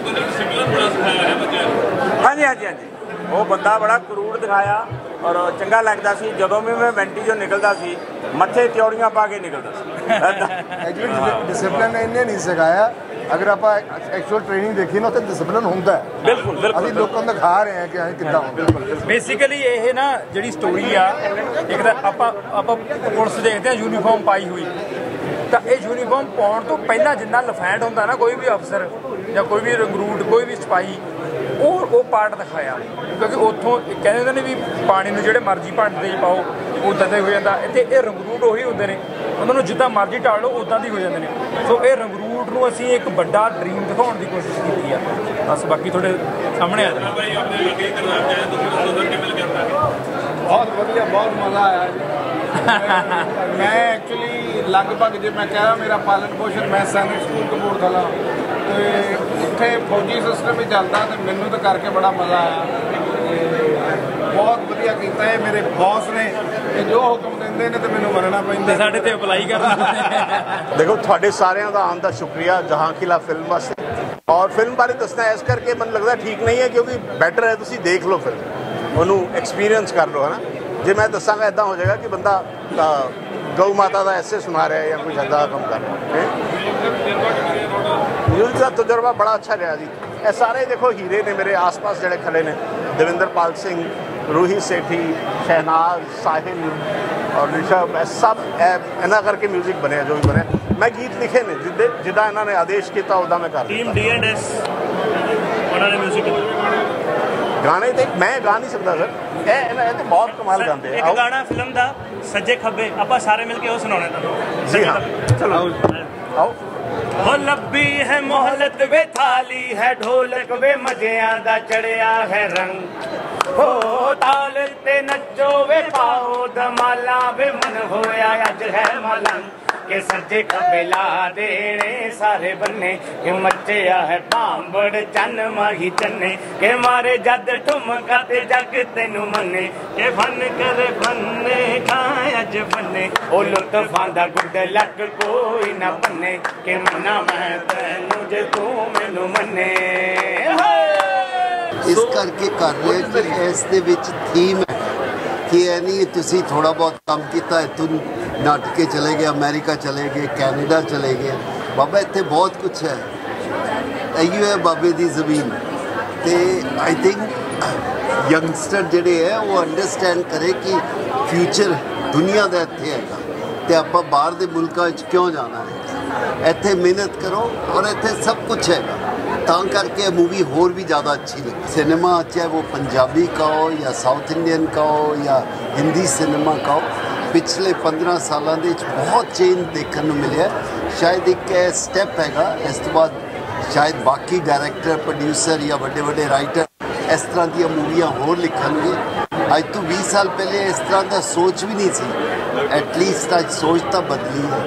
ਹਾਂਜੀ ਹਾਂਜੀ ਹਾਂਜੀ ਉਹ ਬੰਦਾ ਬੜਾ ਕਰੂਰ ਦਿਖਾਇਆ ਔਰ ਚੰਗਾ ਲੱਗਦਾ ਸੀ। ਜਦੋਂ ਵੀ ਮੈਂ ਵੈਂਟੀ ਚੋਂ ਨਿਕਲਦਾ ਸੀ ਮੱਥੇ ਤਿਉੜੀਆਂ ਪਾ ਕੇ ਨਿਕਲਦਾ ਸੀ। ਐਕਚੁਅਲੀ ਡਿਸਪਲਿਨ ਇਹਨੇ ਨਹੀਂ ਸਿਖਾਇਆ। ਅਗਰ ਆਪਾਂ ਐਕਚੁਅਲ ਟ੍ਰੇਨਿੰਗ ਦੇਖੀ ਨਾ, ਉੱਥੇ ਡਿਸਪਲਿਨ ਹੁੰਦਾ ਹੈ। ਬਿਲਕੁਲ ਬਿਲਕੁਲ ਅਸੀਂ ਲੋਕਾਂ ਨੂੰ ਦਿਖਾ ਰਹੇ ਹਾਂ ਕਿ ਅਸੀਂ ਕਿੱਦਾਂ ਹੁੰਦਾ। ਬੇਸਿਕਲੀ ਇਹ ਨਾ ਜਿਹੜੀ ਸਟੋਰੀ ਆ, ਇੱਕ ਤਾਂ ਆਪਾਂ ਆਪਾਂ ਪੁਲਿਸ ਦੇਖਦੇ ਹਾਂ ਯੂਨੀਫਾਰਮ ਪਾਈ ਹੋਈ, ਤਾਂ ਇਹ ਯੂਨੀਫਾਰਮ ਪਾਉਣ ਤੋਂ ਪਹਿਲਾਂ ਜਿੰਨਾ ਲਫੈਂਡ ਹੁੰਦਾ ਨਾ ਕੋਈ ਵੀ ਅਫਸਰ ਜਾਂ ਕੋਈ ਵੀ ਰਿਕਰੂਟ, ਕੋਈ ਵੀ ਸਿਪਾਹੀ, ਉਹ ਉਹ ਪਾਰਟ ਦਿਖਾਇਆ। ਕਿਉਂਕਿ ਉੱਥੋਂ ਕਹਿੰਦੇ ਹੁੰਦੇ ਨੇ ਵੀ ਪਾਣੀ ਨੂੰ ਜਿਹੜੇ ਮਰਜ਼ੀ ਭਾਂਡੇ 'ਚ ਪਾਓ ਉੱਦਾਂ ਦਾ ਹੋ ਜਾਂਦਾ। ਇੱਥੇ ਇਹ ਰਿਕਰੂਟ ਉਹੀ ਹੁੰਦੇ ਨੇ, ਉਹਨਾਂ ਨੂੰ ਜਿੱਦਾਂ ਮਰਜ਼ੀ ਢਾਲ ਲਓ ਉੱਦਾਂ ਦੀ ਹੋ ਜਾਂਦੇ ਨੇ। ਸੋ ਇਹ ਰਿਕਰੂਟ ਨੂੰ ਅਸੀਂ ਇੱਕ ਵੱਡਾ ਡਰੀਮ ਦਿਖਾਉਣ ਦੀ ਕੋਸ਼ਿਸ਼ ਕੀਤੀ ਆ। ਬਸ ਬਾਕੀ ਤੁਹਾਡੇ ਸਾਹਮਣੇ ਆ ਜਾਣਾ। ਬਹੁਤ ਵਧੀਆ, ਬਹੁਤ ਮਜ਼ਾ ਆਇਆ ਜੀ। ਮੈਂ ਐਕਚੁਅਲੀ ਲਗਭਗ ਜੇ ਮੈਂ ਕਹਿ ਮੇਰਾ ਪਾਲਣ ਪੋਸ਼ਣ ਮੈਂ ਸੈਨਿਕ ਸਕੂਲ ਕਪੂਰਥਲਾ ਤੇ ਉੱਥੇ ਫੌਜੀ ਸਿਸਟਮ ਹੀ ਚੱਲਦਾ ਤੇ ਮੈਨੂੰ ਤਾਂ ਕਰਕੇ ਬੜਾ ਮਜ਼ਾ ਆਇਆ। ਬਹੁਤ ਵਧੀਆ ਕੀਤਾ ਹੈ ਮੇਰੇ ਬੌਸ ਨੇ ਕਿ ਜੋ ਹੁਕਮ ਦਿੰਦੇ ਨੇ ਤੇ ਮੈਨੂੰ ਮੰਨਣਾ ਪੈਂਦਾ, ਸਾਡੇ ਤੇ ਅਪਲਾਈ ਕਰਨਾ। ਦੇਖੋ ਤੁਹਾਡੇ ਸਾਰਿਆਂ ਦਾ ਆਉਣ ਦਾ ਸ਼ੁਕਰੀਆ ਜਹਾਂ ਕਿਲਾ ਫਿਲਮ ਵਾਸਤੇ। ਔਰ ਫਿਲਮ ਬਾਰੇ ਦੱਸਣਾ ਇਸ ਕਰਕੇ ਮੈਨੂੰ ਲੱਗਦਾ ਠੀਕ ਨਹੀਂ ਹੈ, ਕਿਉਂਕਿ ਬੈਟਰ ਹੈ ਤੁਸੀਂ ਦੇਖ ਲਓ ਫਿਲਮ, ਉਹਨੂੰ ਐਕਸਪੀਰੀਅੰਸ ਕਰ ਲਓ, ਹੈ ਨਾ। ਜੇ ਮੈਂ ਦੱਸਾਂਗਾ ਇੱਦਾਂ ਹੋ ਜਾਏਗਾ ਕਿ ਬੰਦਾ ਗਊ ਮਾਤਾ ਦਾ ਐਸੇ ਸੁਣਾ ਰਿਹਾ ਜਾਂ ਕੁਝ ਇੱਦਾਂ ਕੰਮ ਕਰ ਰਿਹਾ। ਮਿਊਜ਼ਿਕ ਦਾ ਤਜਰਬਾ ਬੜਾ ਅੱਛਾ ਰਿਹਾ ਜੀ। ਇਹ ਸਾਰੇ ਦੇਖੋ ਹੀਰੇ ਨੇ ਮੇਰੇ ਆਸ-ਪਾਸ ਜਿਹੜੇ ਖੜੇ ਨੇ, ਦਵਿੰਦਰਪਾਲ ਸਿੰਘ, रूही सेठी, शहनाज, साहिल और ऋषभ, सब ਇਹਨਾਂ ਕਰਕੇ म्यूजिक ਬਣਿਆ जो भी बने। मैं गीत लिखे ने जिद्दे जिदा इन्होंने आदेश किया उदा मैं कर टीम डी एंड एस उन्होंने म्यूजिक गाने तो मैं गा नहीं सकता सर, ये ये तो बहुत कमाल गाते हैं। एक गाना फिल्म दा सज्जे खब्बे आप सारे मिलके वो सुनाने तुहानू। जी हाँ चलो आओ। हो लब्बी है मोहलत वे थाली है ढोलक वे मजिया दा चढ़िया है रंग, हो ताल ते नचो वे पाओ धमाला वे मन होया अज है मलंग, के सज्जे खब्बे ला देने सारे बन्ने के मचिया है भांबड़ चन माही चन्ने के मारे जद ठुमका ते जग तेनू मन्ने के फन करे फन्ने खाए अज फन्ने ओ लुत्फां दा गुड लक कोई ना बन्ने के मन्ना मैं तैनू जे तू मैनू मन्ने इस करके कर रहे कि इस दे विच थीम है कि ਇਹ ਨਹੀਂ ਤੁਸੀਂ ਥੋੜਾ ਬਹੁਤ ਕੰਮ ਕੀਤਾ ਇੱਥੋਂ ਨੱਠ ਕੇ ਚਲੇ ਗਏ ਅਮਰੀਕਾ ਚਲੇ ਗਏ ਕੈਨੇਡਾ ਚਲੇ ਗਏ ਬਾਬਾ ਇੱਥੇ ਬਹੁਤ ਕੁਝ ਹੈ ਇਹੀ ਹੈ ਬਾਬੇ ਦੀ ਜ਼ਮੀਨ ਤੇ ਆਈ ਥਿੰਕ ਯੰਗਸਟਰ ਜਿਹੜੇ ਹੈ ਉਹ ਅੰਡਰਸਟੈਂਡ ਕਰੇ ਕਿ ਫਿਊਚਰ ਦੁਨੀਆ ਦਾ ਇੱਥੇ ਹੈਗਾ ਤੇ ਆਪਾਂ ਬਾਹਰ ਦੇ ਮੁਲਕਾਂ ਵਿੱਚ ਕਿਉਂ ਜਾਣਾ ਹੈ ਇੱਥੇ ਮਿਹਨਤ ਕਰੋ ਔਰ ਇੱਥੇ ਸਭ ਕੁਝ ਹੈਗਾ ਤਾਂ ਕਰਕੇ मूवी होर भी ज़्यादा अच्छी लगी सिनेमा चाहे वो पंजाबी का हो या साउथ इंडियन का हो या हिंदी सिनेमा का हो पिछले पंद्रह सालों के बहुत चेंज देखने को मिले शायद एक स्टैप हैगा इस तो बाद शायद बाकी डायरैक्टर प्रोड्यूसर या बड़े बड़े राइटर इस तरह दी मूवियाँ होर लिखणगे अज तो बीस साल पहले इस तरह का सोच भी नहीं सी एटलीस्ट अज सोच तो बदली है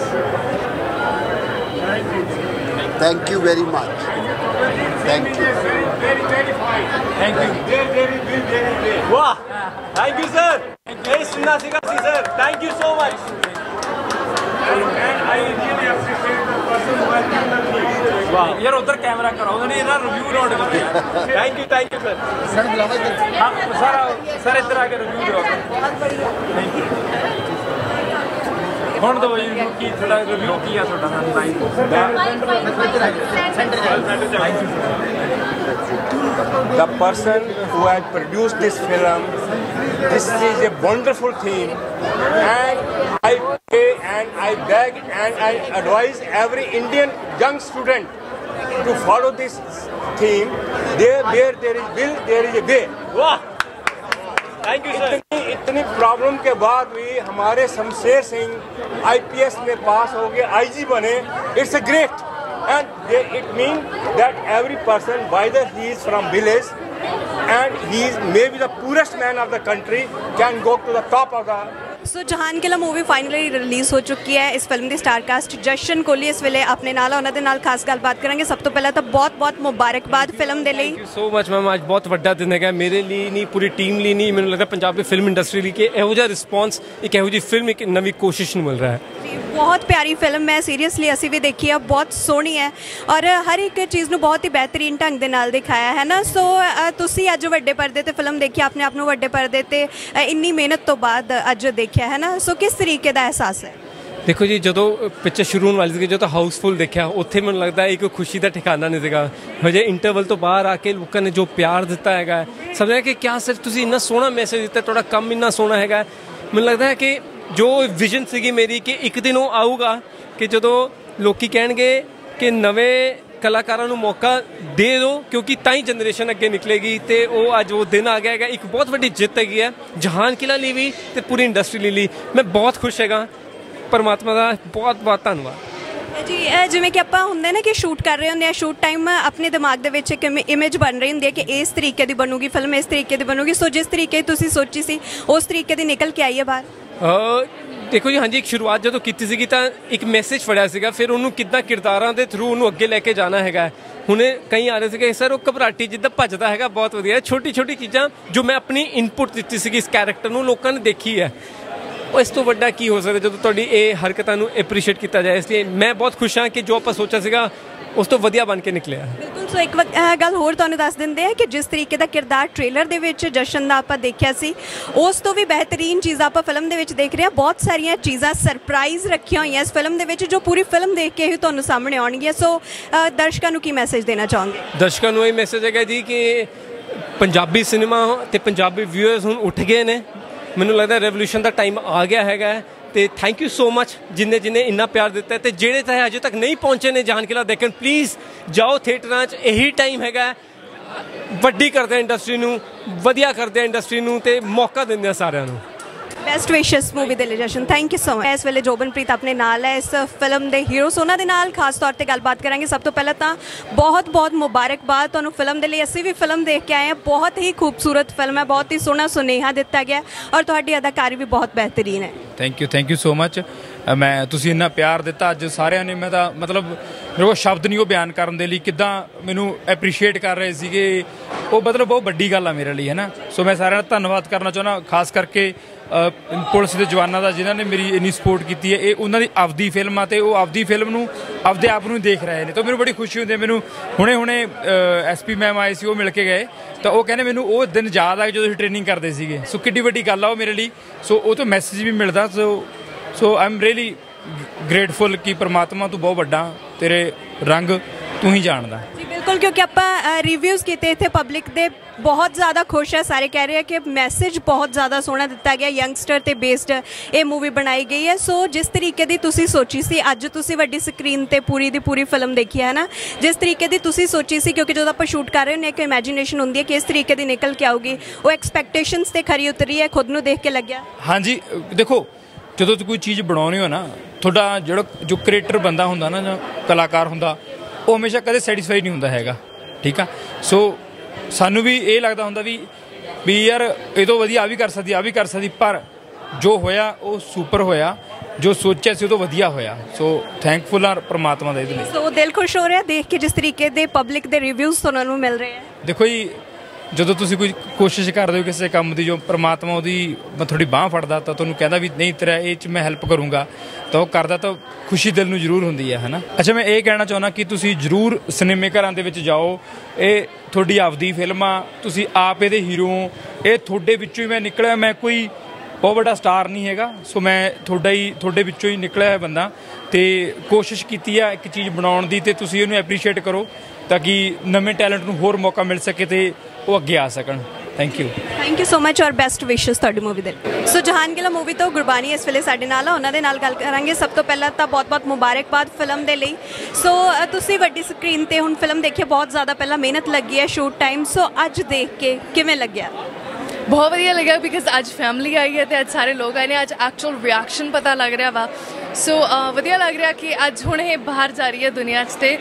thank you very much Thank you. Very, very fine. Thank you. Very, very, very, very, very. Wow. Thank you, sir. Hey, Sunna Sikasi, sir. Thank you so much. And, and I really appreciate the person who has given the film. Wow. यार उधर camera करो उधर ये ना review note कर दिया thank you thank you sir sir बुलावा इधर हां सर सर इधर आके रिव्यू दो थैंक यू कौन दो जी की थोड़ा रिव्यू किया थोड़ा The person who had produced this film, this is a wonderful theme, and I pray and I beg and I advise every Indian young student to follow this theme. There, where there is will, there is a way. Wow! Thank you, sir. इतनी इतनी problem के बाद भी हमारे Shamsher Singh IPS में पास हो गए IG बने. It's a great, and it means that every person, whether he is from village and he is maybe the poorest man of the country, can go to the top of the. सो जहान किला movie finally release हो चुकी है इस film की star cast जशन कोहली इस वेले अपने नाल उन्होंने नाल खास गलबात करेंगे सब तो पहले तो बहुत बहुत मुबारकबाद फिल्म दे ਲਈ सो मच मैम आज बहुत ਵੱਡਾ ਦਿਨ ਹੈਗਾ ਮੇਰੇ ਲਈ ਨਹੀਂ ਪੂਰੀ ਟੀਮ ਲਈ ਨਹੀਂ ਮੈਨੂੰ ਲੱਗਦਾ ਪੰਜਾਬ ਦੀ ਫਿਲਮ ਇੰਡਸਟਰੀ ਲਈ ਕਿ ਇਹੋ ਜਿਹਾ ਰਿਸਪੌਂਸ ਇੱਕ ਇਹੋ ਜਿਹੀ ਫਿਲਮ ਇੱਕ ਨਵੀਂ ਕੋਸ਼ਿਸ਼ ਨੂੰ ਮਿਲ ਰਿਹਾ ਹੈ बहुत प्यारी फिल्म है सीरियसली असी भी देखी है बहुत सोहनी है और हर एक चीज़ ਨੂੰ बहुत ही बेहतरीन ढंग ਦੇ ਨਾਲ ਦਿਖਾਇਆ है ना सो ਤੁਸੀਂ ਅੱਜ ਵੱਡੇ ਪਰਦੇ ਤੇ ਫਿਲਮ ਦੇਖੀ ਆਪਣੇ ਆਪ ਨੂੰ ਵੱਡੇ ਪਰਦੇ ਤੇ ਇੰਨੀ ਮਿਹਨਤ ਤੋਂ ਬਾਅਦ ਅੱਜ ਦੇਖਿਆ है ना सो किस तरीके ਦਾ ਅਹਿਸਾਸ ਹੈ ਦੇਖੋ ਜੀ ਜਦੋਂ ਪਿਕਚਰ ਸ਼ੁਰੂ ਹੋਣ ਵਾਲੀ ਸੀ ਜਦੋਂ ਹਾਊਸਫੁੱਲ ਦੇਖਿਆ ਉੱਥੇ ਮੈਨੂੰ ਲੱਗਦਾ ਇੱਕ ਖੁਸ਼ੀ ਦਾ ਠਿਕਾਣਾ ਨਹੀਂ ਸੀਗਾ ਹਜੇ ਇੰਟਰਵਲ ਤੋਂ ਬਾਹਰ ਆ ਕੇ ਲੋਕਾਂ ਨੇ ਜੋ ਪਿਆਰ ਦਿੱਤਾ ਹੈਗਾ ਸਮਝਿਆ ਕਿ ਕਿਆ ਸਿਰਫ ਤੁਸੀਂ ਇੰਨਾ ਸੋਹਣਾ ਮੈਸੇਜ ਦਿੱਤਾ ਤੁਹਾਡਾ ਕੰਮ ਇੰਨਾ ਸੋਹਣਾ ਹੈਗਾ ਮੈਨੂੰ ਲੱਗਦਾ ਹੈ ਕਿ ਜੋ ਵਿਜ਼ਨ ਸੀਗੀ ਮੇਰੀ ਕਿ ਇੱਕ ਦਿਨ ਉਹ ਆਊਗਾ ਕਿ ਜਦੋਂ ਲੋਕੀ ਕਹਿਣਗੇ ਕਿ ਨਵੇਂ ਕਲਾਕਾਰਾਂ ਨੂੰ ਮੌਕਾ ਦੇ ਦਿਓ ਕਿਉਂਕਿ ਤਾਂ ਹੀ ਜਨਰੇਸ਼ਨ ਅੱਗੇ ਨਿਕਲੇਗੀ ਤੇ ਉਹ ਅੱਜ ਉਹ ਦਿਨ ਆ ਗਿਆ ਹੈਗਾ ਇੱਕ ਬਹੁਤ ਵੱਡੀ ਜਿੱਤ ਹੈਗੀ ਹੈ ਜਹਾਨ ਕਿਲਾ ਲਈ ਵੀ ਤੇ ਪੂਰੀ ਇੰਡਸਟਰੀ ਲਈ ਮੈਂ ਬਹੁਤ ਖੁਸ਼ ਹੈਗਾ ਪਰਮਾਤਮਾ ਦਾ ਬਹੁਤ ਬਹੁਤ ਧੰਨਵਾਦ ਜੀ ਜਿਵੇਂ ਕਿ ਆਪਾਂ ਹੁੰਦੇ ਨਾ ਕਿ ਸ਼ੂਟ ਕਰ ਰਹੇ ਹੁੰਦੇ ਆ ਸ਼ੂਟ ਟਾਈਮ ਆਪਣੇ ਦਿਮਾਗ ਦੇ ਵਿੱਚ ਇੱਕ ਇਮੇਜ ਬਣ ਰਹੀ ਹੁੰਦੀ ਹੈ ਕਿ ਇਸ ਤਰੀਕੇ ਦੀ ਬਣੂਗੀ ਫਿਲਮ ਇਸ ਤਰੀਕੇ ਦੀ ਬਣੂਗੀ ਸੋ ਜਿਸ ਤਰੀਕੇ ਤੁਸੀਂ ਸੋਚੀ ਸੀ ਉਸ ਤਰੀਕੇ ਦੀ ਨਿਕਲ ਕੇ ਆਈ ਹੈ ਬਾਹਰ ਦੇਖੋ ਜੀ ਹਾਂਜੀ ਇੱਕ ਸ਼ੁਰੂਆਤ ਜਦੋਂ ਕੀਤੀ ਸੀਗੀ ਤਾਂ ਇੱਕ ਮੈਸੇਜ ਫੜਿਆ ਸੀਗਾ ਫਿਰ ਉਹਨੂੰ ਕਿੱਦਾਂ ਕਿਰਦਾਰਾਂ ਦੇ ਥਰੂ ਉਹਨੂੰ ਅੱਗੇ ਲੈ ਕੇ ਜਾਣਾ ਹੈਗਾ ਹੁਣੇ ਕਈ ਆ ਰਹੇ ਸੀਗੇ ਸਰ ਉਹ ਘਬਰਾਟੀ ਜਿੱਦਾਂ ਭੱਜਦਾ ਹੈਗਾ ਬਹੁਤ ਵਧੀਆ ਛੋਟੀ ਛੋਟੀ ਚੀਜ਼ਾਂ ਜੋ ਮੈਂ ਆਪਣੀ ਇਨਪੁਟ ਦਿੱਤੀ ਸੀਗੀ ਇਸ ਕੈਰੈਕਟਰ ਨੂੰ ਲੋਕਾਂ ਨੇ ਦੇਖੀ ਹੈ ਉਹ ਇਸ ਤੋਂ ਵੱਡਾ ਕੀ ਹੋ ਸਕਦਾ ਜਦੋਂ ਤੁਹਾਡੀ ਇਹ ਹਰਕਤਾਂ ਨੂੰ ਐਪਰੀਸ਼ੀਏਟ ਕੀਤਾ ਜਾਏ ਇਸ ਲਈ ਮੈਂ ਬਹੁਤ ਖੁਸ਼ ਹਾਂ ਕਿ ਜੋ ਆਪਾਂ ਸੋਚਿਆ ਸੀਗਾ ਉਸ ਤੋਂ ਵਧੀਆ ਬਣ ਕੇ ਨਿਕਲਿਆ ਬਿਲਕੁਲ ਸੋ ਇੱਕ ਗੱਲ ਹੋਰ ਤੁਹਾਨੂੰ ਦੱਸ ਦਿੰਦੇ ਆ ਕਿ ਜਿਸ ਤਰੀਕੇ ਦਾ ਕਿਰਦਾਰ ਟ੍ਰੇਲਰ ਦੇ ਵਿੱਚ ਜਸ਼ਨ ਦਾ ਆਪਾਂ ਦੇਖਿਆ ਸੀ ਉਸ ਤੋਂ ਵੀ ਬਿਹਤਰੀਨ ਚੀਜ਼ਾਂ ਆਪਾਂ ਫਿਲਮ ਦੇ ਵਿੱਚ ਦੇਖ ਰਹੇ ਹਾਂ ਬਹੁਤ ਸਾਰੀਆਂ ਚੀਜ਼ਾਂ ਸਰਪ੍ਰਾਈਜ਼ ਰੱਖੀਆਂ ਹੋਈਆਂ ਇਸ ਫਿਲਮ ਦੇ ਵਿੱਚ ਜੋ ਪੂਰੀ ਫਿਲਮ ਦੇਖ ਕੇ ਹੀ ਤੁਹਾਨੂੰ ਸਾਹਮਣੇ ਆਉਣਗੀਆਂ ਸੋ ਦਰਸ਼ਕਾਂ ਨੂੰ ਕੀ ਮੈਸੇਜ ਦੇਣਾ ਚਾਹੋਗੇ ਦਰਸ਼ਕਾਂ ਨੂੰ ਇਹ ਮੈਸੇਜ ਹੈਗਾ ਜੀ ਕਿ ਪੰਜਾਬੀ ਸਿਨੇਮਾ ਤੇ ਪੰਜਾਬੀ ਵਿਊਅਰਸ ਹੁਣ ਉੱਠ ਗਏ ਨੇ ਮੈਨੂੰ ਲੱਗਦਾ ਰੈਵੋਲੂਸ਼ਨ ਦਾ ਟਾਈਮ ਆ ਗਿਆ ਹੈਗਾ ਤੇ ਥੈਂਕ ਯੂ ਸੋ ਮਚ ਜਿੰਨੇ ਜਿੰਨੇ ਇੰਨਾ ਪਿਆਰ ਦਿੱਤਾ ਤੇ ਜਿਹੜੇ ਤਾਂ ਅਜੇ ਤੱਕ ਨਹੀਂ ਪਹੁੰਚੇ ਨੇ ਜਹਾਨ ਕਿਲਾ ਦੇਖਣ ਪਲੀਜ਼ ਜਾਓ ਥੀਏਟਰਾਂ 'ਚ ਇਹੀ ਟਾਈਮ ਹੈਗਾ ਵੱਡੀ ਕਰਦੇ ਇੰਡਸਟਰੀ ਨੂੰ ਵਧੀਆ ਕਰਦੇ ਇੰਡਸਟਰੀ ਨੂੰ ਤੇ ਮੌਕਾ ਦਿੰਦੇ ਆ ਸਾਰਿਆਂ ਨੂੰ ਬੈਸਟ ਵਿਸ਼ਸ ਮੂਵੀ ਦੇ ਲਈ ਜਸ਼ਨ, ਥੈਂਕ ਯੂ ਸੋ ਮਚ। ਇਸ ਵੇਲੇ ਜੋਬਨਪ੍ਰੀਤ ਆਪਣੇ ਨਾਲ ਹੈ, ਇਸ ਫਿਲਮ ਦੇ ਹੀਰੋਸ ਉਹਨਾਂ ਦੇ ਨਾਲ ਖਾਸ ਤੌਰ ਤੇ ਗੱਲਬਾਤ ਕਰਾਂਗੇ। ਸਭ ਤੋਂ ਪਹਿਲਾਂ ਤਾਂ ਬਹੁਤ ਬਹੁਤ ਮੁਬਾਰਕਬਾਦ ਤੁਹਾਨੂੰ ਫਿਲਮ ਦੇ ਲਈ। ਅਸੀਂ ਵੀ ਫਿਲਮ ਦੇਖ ਕੇ ਆਏ ਹਾਂ, ਬਹੁਤ ਹੀ ਖੂਬਸੂਰਤ ਫਿਲਮ ਹੈ, ਬਹੁਤ ਹੀ ਸੋਹਣਾ ਸੁਨੇਹਾ ਦਿੱਤਾ ਗਿਆ ਔਰ ਤੁਹਾਡੀ ਅਦਾਕਾਰੀ ਵੀ ਬਹੁਤ ਬਿਹਤਰੀਨ ਹੈ। Thank you thank you so much. ਮੈਂ ਤੁਸੀਂ ਇੰਨਾ ਪਿਆਰ ਦਿੱਤਾ ਅੱਜ ਸਾਰਿਆਂ ਨੇ, ਮੈਂ ਤਾਂ ਮਤਲਬ ਮੇਰੇ ਕੋਲ ਸ਼ਬਦ ਨਹੀਂ ਉਹ ਬਿਆਨ ਕਰਨ ਦੇ ਲਈ ਕਿੱਦਾਂ ਮੈਨੂੰ ਐਪਰੀਸ਼ੀਏਟ ਕਰ ਰਹੇ ਸੀਗੇ, ਉਹ ਮਤਲਬ ਬਹੁਤ ਵੱਡੀ ਗੱਲ ਆ ਮੇਰੇ ਲਈ, ਹੈ ਨਾ। ਸੋ ਮੈਂ ਸਾਰਿਆਂ ਦਾ ਧੰਨਵਾਦ ਕਰਨਾ ਚਾਹੁੰਦਾ, ਖਾਸ ਕਰਕੇ ਪੁਲਿਸ ਦੇ ਜਵਾਨਾਂ ਦਾ ਜਿਨ੍ਹਾਂ ਨੇ ਮੇਰੀ ਇੰਨੀ ਸਪੋਰਟ ਕੀਤੀ ਹੈ। ਇਹ ਉਹਨਾਂ ਦੀ ਆਪਦੀ ਫਿਲਮ ਆ ਅਤੇ ਉਹ ਆਪਦੀ ਫਿਲਮ ਨੂੰ ਆਪਦੇ ਆਪ ਨੂੰ ਦੇਖ ਰਹੇ ਨੇ, ਤਾਂ ਮੈਨੂੰ ਬੜੀ ਖੁਸ਼ੀ ਹੁੰਦੀ ਹੈ। ਮੈਨੂੰ ਹੁਣੇ ਹੁਣੇ ਐਸ ਪੀ ਮੈਮ ਆਏ ਸੀ, ਉਹ ਮਿਲ ਕੇ ਗਏ, ਤਾਂ ਉਹ ਕਹਿੰਦੇ ਮੈਨੂੰ ਉਹ ਦਿਨ ਯਾਦ ਆ ਜਦੋਂ ਅਸੀਂ ਟ੍ਰੇਨਿੰਗ ਕਰਦੇ ਸੀਗੇ। ਸੋ ਕਿੱਡੀ ਵੱਡੀ ਗੱਲ ਆ ਉਹ ਮੇਰੇ ਲਈ। ਸੋ ਉਹ ਤੋਂ ਮੈਸੇਜ ਵੀ ਮਿਲਦਾ। So so I am really grateful ਕਿ ਪਰਮਾਤਮਾ ਤੂੰ ਬਹੁਤ ਵੱਡਾ, ਤੇਰੇ ਰੰਗ ਤੂੰ ਹੀ ਜਾਣਦਾ। ਜੀ ਬਿਲਕੁਲ, ਕਿਉਂਕਿ ਆਪਾਂ ਰਿਵਿਊਜ਼ ਕੀਤੇ ਇੱਥੇ ਪਬਲਿਕ ਦੇ ਬਹੁਤ ਜ਼ਿਆਦਾ ਖੁਸ਼ ਹੈ। ਸਾਰੇ ਕਹਿ ਰਹੇ ਆ ਕਿ ਮੈਸੇਜ ਬਹੁਤ ਜ਼ਿਆਦਾ ਸੋਹਣਾ ਦਿੱਤਾ ਗਿਆ, ਯੰਗਸਟਰ ਤੇ ਬੇਸਡ ਇਹ ਮੂਵੀ ਬਣਾਈ ਗਈ ਹੈ। ਸੋ ਜਿਸ ਤਰੀਕੇ ਦੀ ਤੁਸੀਂ ਸੋਚੀ ਸੀ, ਅੱਜ ਤੁਸੀਂ ਵੱਡੀ ਸਕਰੀਨ ਤੇ ਪੂਰੀ ਦੀ ਪੂਰੀ ਫਿਲਮ ਦੇਖੀ ਹੈ ਨਾ, ਜਿਸ ਤਰੀਕੇ ਦੀ ਤੁਸੀਂ ਸੋਚੀ ਸੀ, ਕਿਉਂਕਿ ਜਦੋਂ ਆਪਾਂ ਸ਼ੂਟ ਕਰ ਰਹੇ ਹੁੰਦੇ ਇੱਕ ਇਮੈਜੀਨੇਸ਼ਨ ਹੁੰਦੀ ਹੈ ਕਿ ਇਸ ਤਰੀਕੇ ਦੀ ਨਿਕਲ ਕੇ ਆਊਗੀ, ਉਹ ਐਕਸਪੈਕਟੇਸ਼ਨਸ ਤੇ ਖਰੀ ਉਤਰੀ ਹੈ, ਖੁਦ ਨੂੰ ਦੇਖ ਕੇ ਲੱਗਿਆ? ਹਾਂਜੀ, ਦੇਖੋ ਜਦੋਂ ਤੁਸੀਂ ਕੋਈ ਚੀਜ਼ ਬਣਾਉਣੀ ਹੋ ਨਾ, ਤੁਹਾਡਾ ਜਿਹੜਾ ਜੋ ਕ੍ਰੀਏਟਰ ਬੰਦਾ ਹੁੰਦਾ ਨਾ ਜਾਂ ਕਲਾਕਾਰ ਹੁੰਦਾ, ਉਹ ਹਮੇਸ਼ਾ ਕਦੇ ਸੈਟੀਸਫਾਈ ਨਹੀਂ ਹੁੰਦਾ ਹੈਗਾ, ਠੀਕ ਆ। ਸੋ ਸਾਨੂੰ ਵੀ ਇਹ ਲੱਗਦਾ ਹੁੰਦਾ ਵੀ ਵੀ ਯਾਰ ਇਹ ਤੋਂ ਵਧੀਆ ਆ ਵੀ ਕਰ ਸਕਦੀ, ਆ ਵੀ ਕਰ ਸਕਦੀ, ਪਰ ਜੋ ਹੋਇਆ ਉਹ ਸੁਪਰ ਹੋਇਆ, ਜੋ ਸੋਚਿਆ ਸੀ ਉਹ ਤੋਂ ਵਧੀਆ ਹੋਇਆ। ਸੋ ਥੈਂਕਫੁਲ ਆ ਪਰਮਾਤਮਾ ਦਾ ਇਹਦੇ ਲਈ। ਸੋ ਦਿਲ ਖੁਸ਼ ਹੋ ਰਿਹਾ ਦੇਖ ਕੇ ਜਿਸ ਤਰੀਕੇ ਦੇ ਪਬਲਿਕ ਦੇ ਰਿਵਿਊਜ਼ ਤੁਹਾਨੂੰ ਨੂੰ ਮਿਲ ਰਹੇ ਆ। ਦੇਖੋ ਜੀ, ਜਦੋਂ ਤੁਸੀਂ ਕੋਈ ਕੋਸ਼ਿਸ਼ ਕਰਦੇ ਹੋ ਕਿਸੇ ਕੰਮ ਦੀ, ਜੋ ਪਰਮਾਤਮਾ ਉਹਦੀ ਤੁਹਾਡੀ ਬਾਂਹ ਫੜਦਾ ਤਾਂ ਤੁਹਾਨੂੰ ਕਹਿੰਦਾ ਵੀ ਨਹੀਂ ਤੇਰਾ ਇਹ 'ਚ ਮੈਂ ਹੈਲਪ ਕਰੂੰਗਾ, ਤਾਂ ਉਹ ਕਰਦਾ, ਤਾਂ ਖੁਸ਼ੀ ਦਿਲ ਨੂੰ ਜ਼ਰੂਰ ਹੁੰਦੀ ਹੈ, ਹੈ ਨਾ। ਅੱਛਾ, ਮੈਂ ਇਹ ਕਹਿਣਾ ਚਾਹੁੰਦਾ ਕਿ ਤੁਸੀਂ ਜ਼ਰੂਰ ਸਿਨੇਮੇ ਘਰਾਂ ਦੇ ਵਿੱਚ ਜਾਓ, ਇਹ ਤੁਹਾਡੀ ਆਪਦੀ ਫਿਲਮ ਆ, ਤੁਸੀਂ ਆਪ ਇਹਦੇ ਹੀਰੋ ਹੋ, ਇਹ ਤੁਹਾਡੇ ਵਿੱਚੋਂ ਹੀ ਮੈਂ ਨਿਕਲਿਆ, ਮੈਂ ਕੋਈ ਬਹੁਤ ਵੱਡਾ ਸਟਾਰ ਨਹੀਂ ਹੈਗਾ। ਸੋ ਮੈਂ ਤੁਹਾਡਾ ਹੀ ਤੁਹਾਡੇ ਵਿੱਚੋਂ ਹੀ ਨਿਕਲਿਆ ਹੈ ਬੰਦਾ, ਅਤੇ ਕੋਸ਼ਿਸ਼ ਕੀਤੀ ਆ ਇੱਕ ਚੀਜ਼ ਬਣਾਉਣ ਦੀ, ਅਤੇ ਤੁਸੀਂ ਇਹਨੂੰ ਐਪਰੀਸ਼ੀਏਟ ਕਰੋ ਤਾਂ ਕਿ ਨਵੇਂ ਟੈਲੈਂਟ ਨੂੰ ਹੋਰ ਮੌਕਾ ਮਿਲ ਸਕੇ ਅਤੇ ਉਹ ਅੱਗੇ ਆ ਸਕਣ। Thank you thank you so much ਔਰ ਬੈਸਟ ਵਿਸ਼ਸ ਤੁਹਾਡੀ ਮੂਵੀ ਦੇ। ਸੋ ਜਹਾਨਗੀਲਾ ਮੂਵੀ ਤੋਂ ਗੁਰਬਾਨੀ ਇਸ ਵੇਲੇ ਸਾਡੇ ਨਾਲ ਆ, ਉਹਨਾਂ ਦੇ ਨਾਲ ਗੱਲ ਕਰਾਂਗੇ। ਸਭ ਤੋਂ ਪਹਿਲਾਂ ਤਾਂ ਬਹੁਤ ਬਹੁਤ ਮੁਬਾਰਕਬਾਦ ਫਿਲਮ ਦੇ ਲਈ। ਸੋ ਤੁਸੀਂ ਵੱਡੀ ਸਕਰੀਨ ਤੇ ਹੁਣ ਫਿਲਮ ਦੇਖੀ, ਬਹੁਤ ਜ਼ਿਆਦਾ ਪਹਿਲਾਂ ਮਿਹਨਤ ਲੱਗੀ ਹੈ, ਸ਼ੂਟ ਟਾਈਮ, ਸੋ ਅੱਜ ਦੇਖ ਕੇ ਕਿਵੇਂ ਲੱਗਿਆ? ਬਹੁਤ ਵਧੀਆ ਲੱਗਿਆ, ਬਿਕਾਜ਼ ਅੱਜ ਫੈਮਿਲੀ ਆਈ ਹੈ ਅਤੇ ਅੱਜ ਸਾਰੇ ਲੋਕ ਆਏ ਨੇ, ਅੱਜ ਐਕਚੁਅਲ ਰਿਐਕਸ਼ਨ ਪਤਾ ਲੱਗ ਰਿਹਾ ਵਾ। ਸੋ ਵਧੀਆ ਲੱਗ ਰਿਹਾ ਕਿ ਅੱਜ ਹੁਣ ਇਹ ਬਾਹਰ ਜਾ ਰਹੀ ਹੈ ਦੁਨੀਆ 'ਚ, ਅਤੇ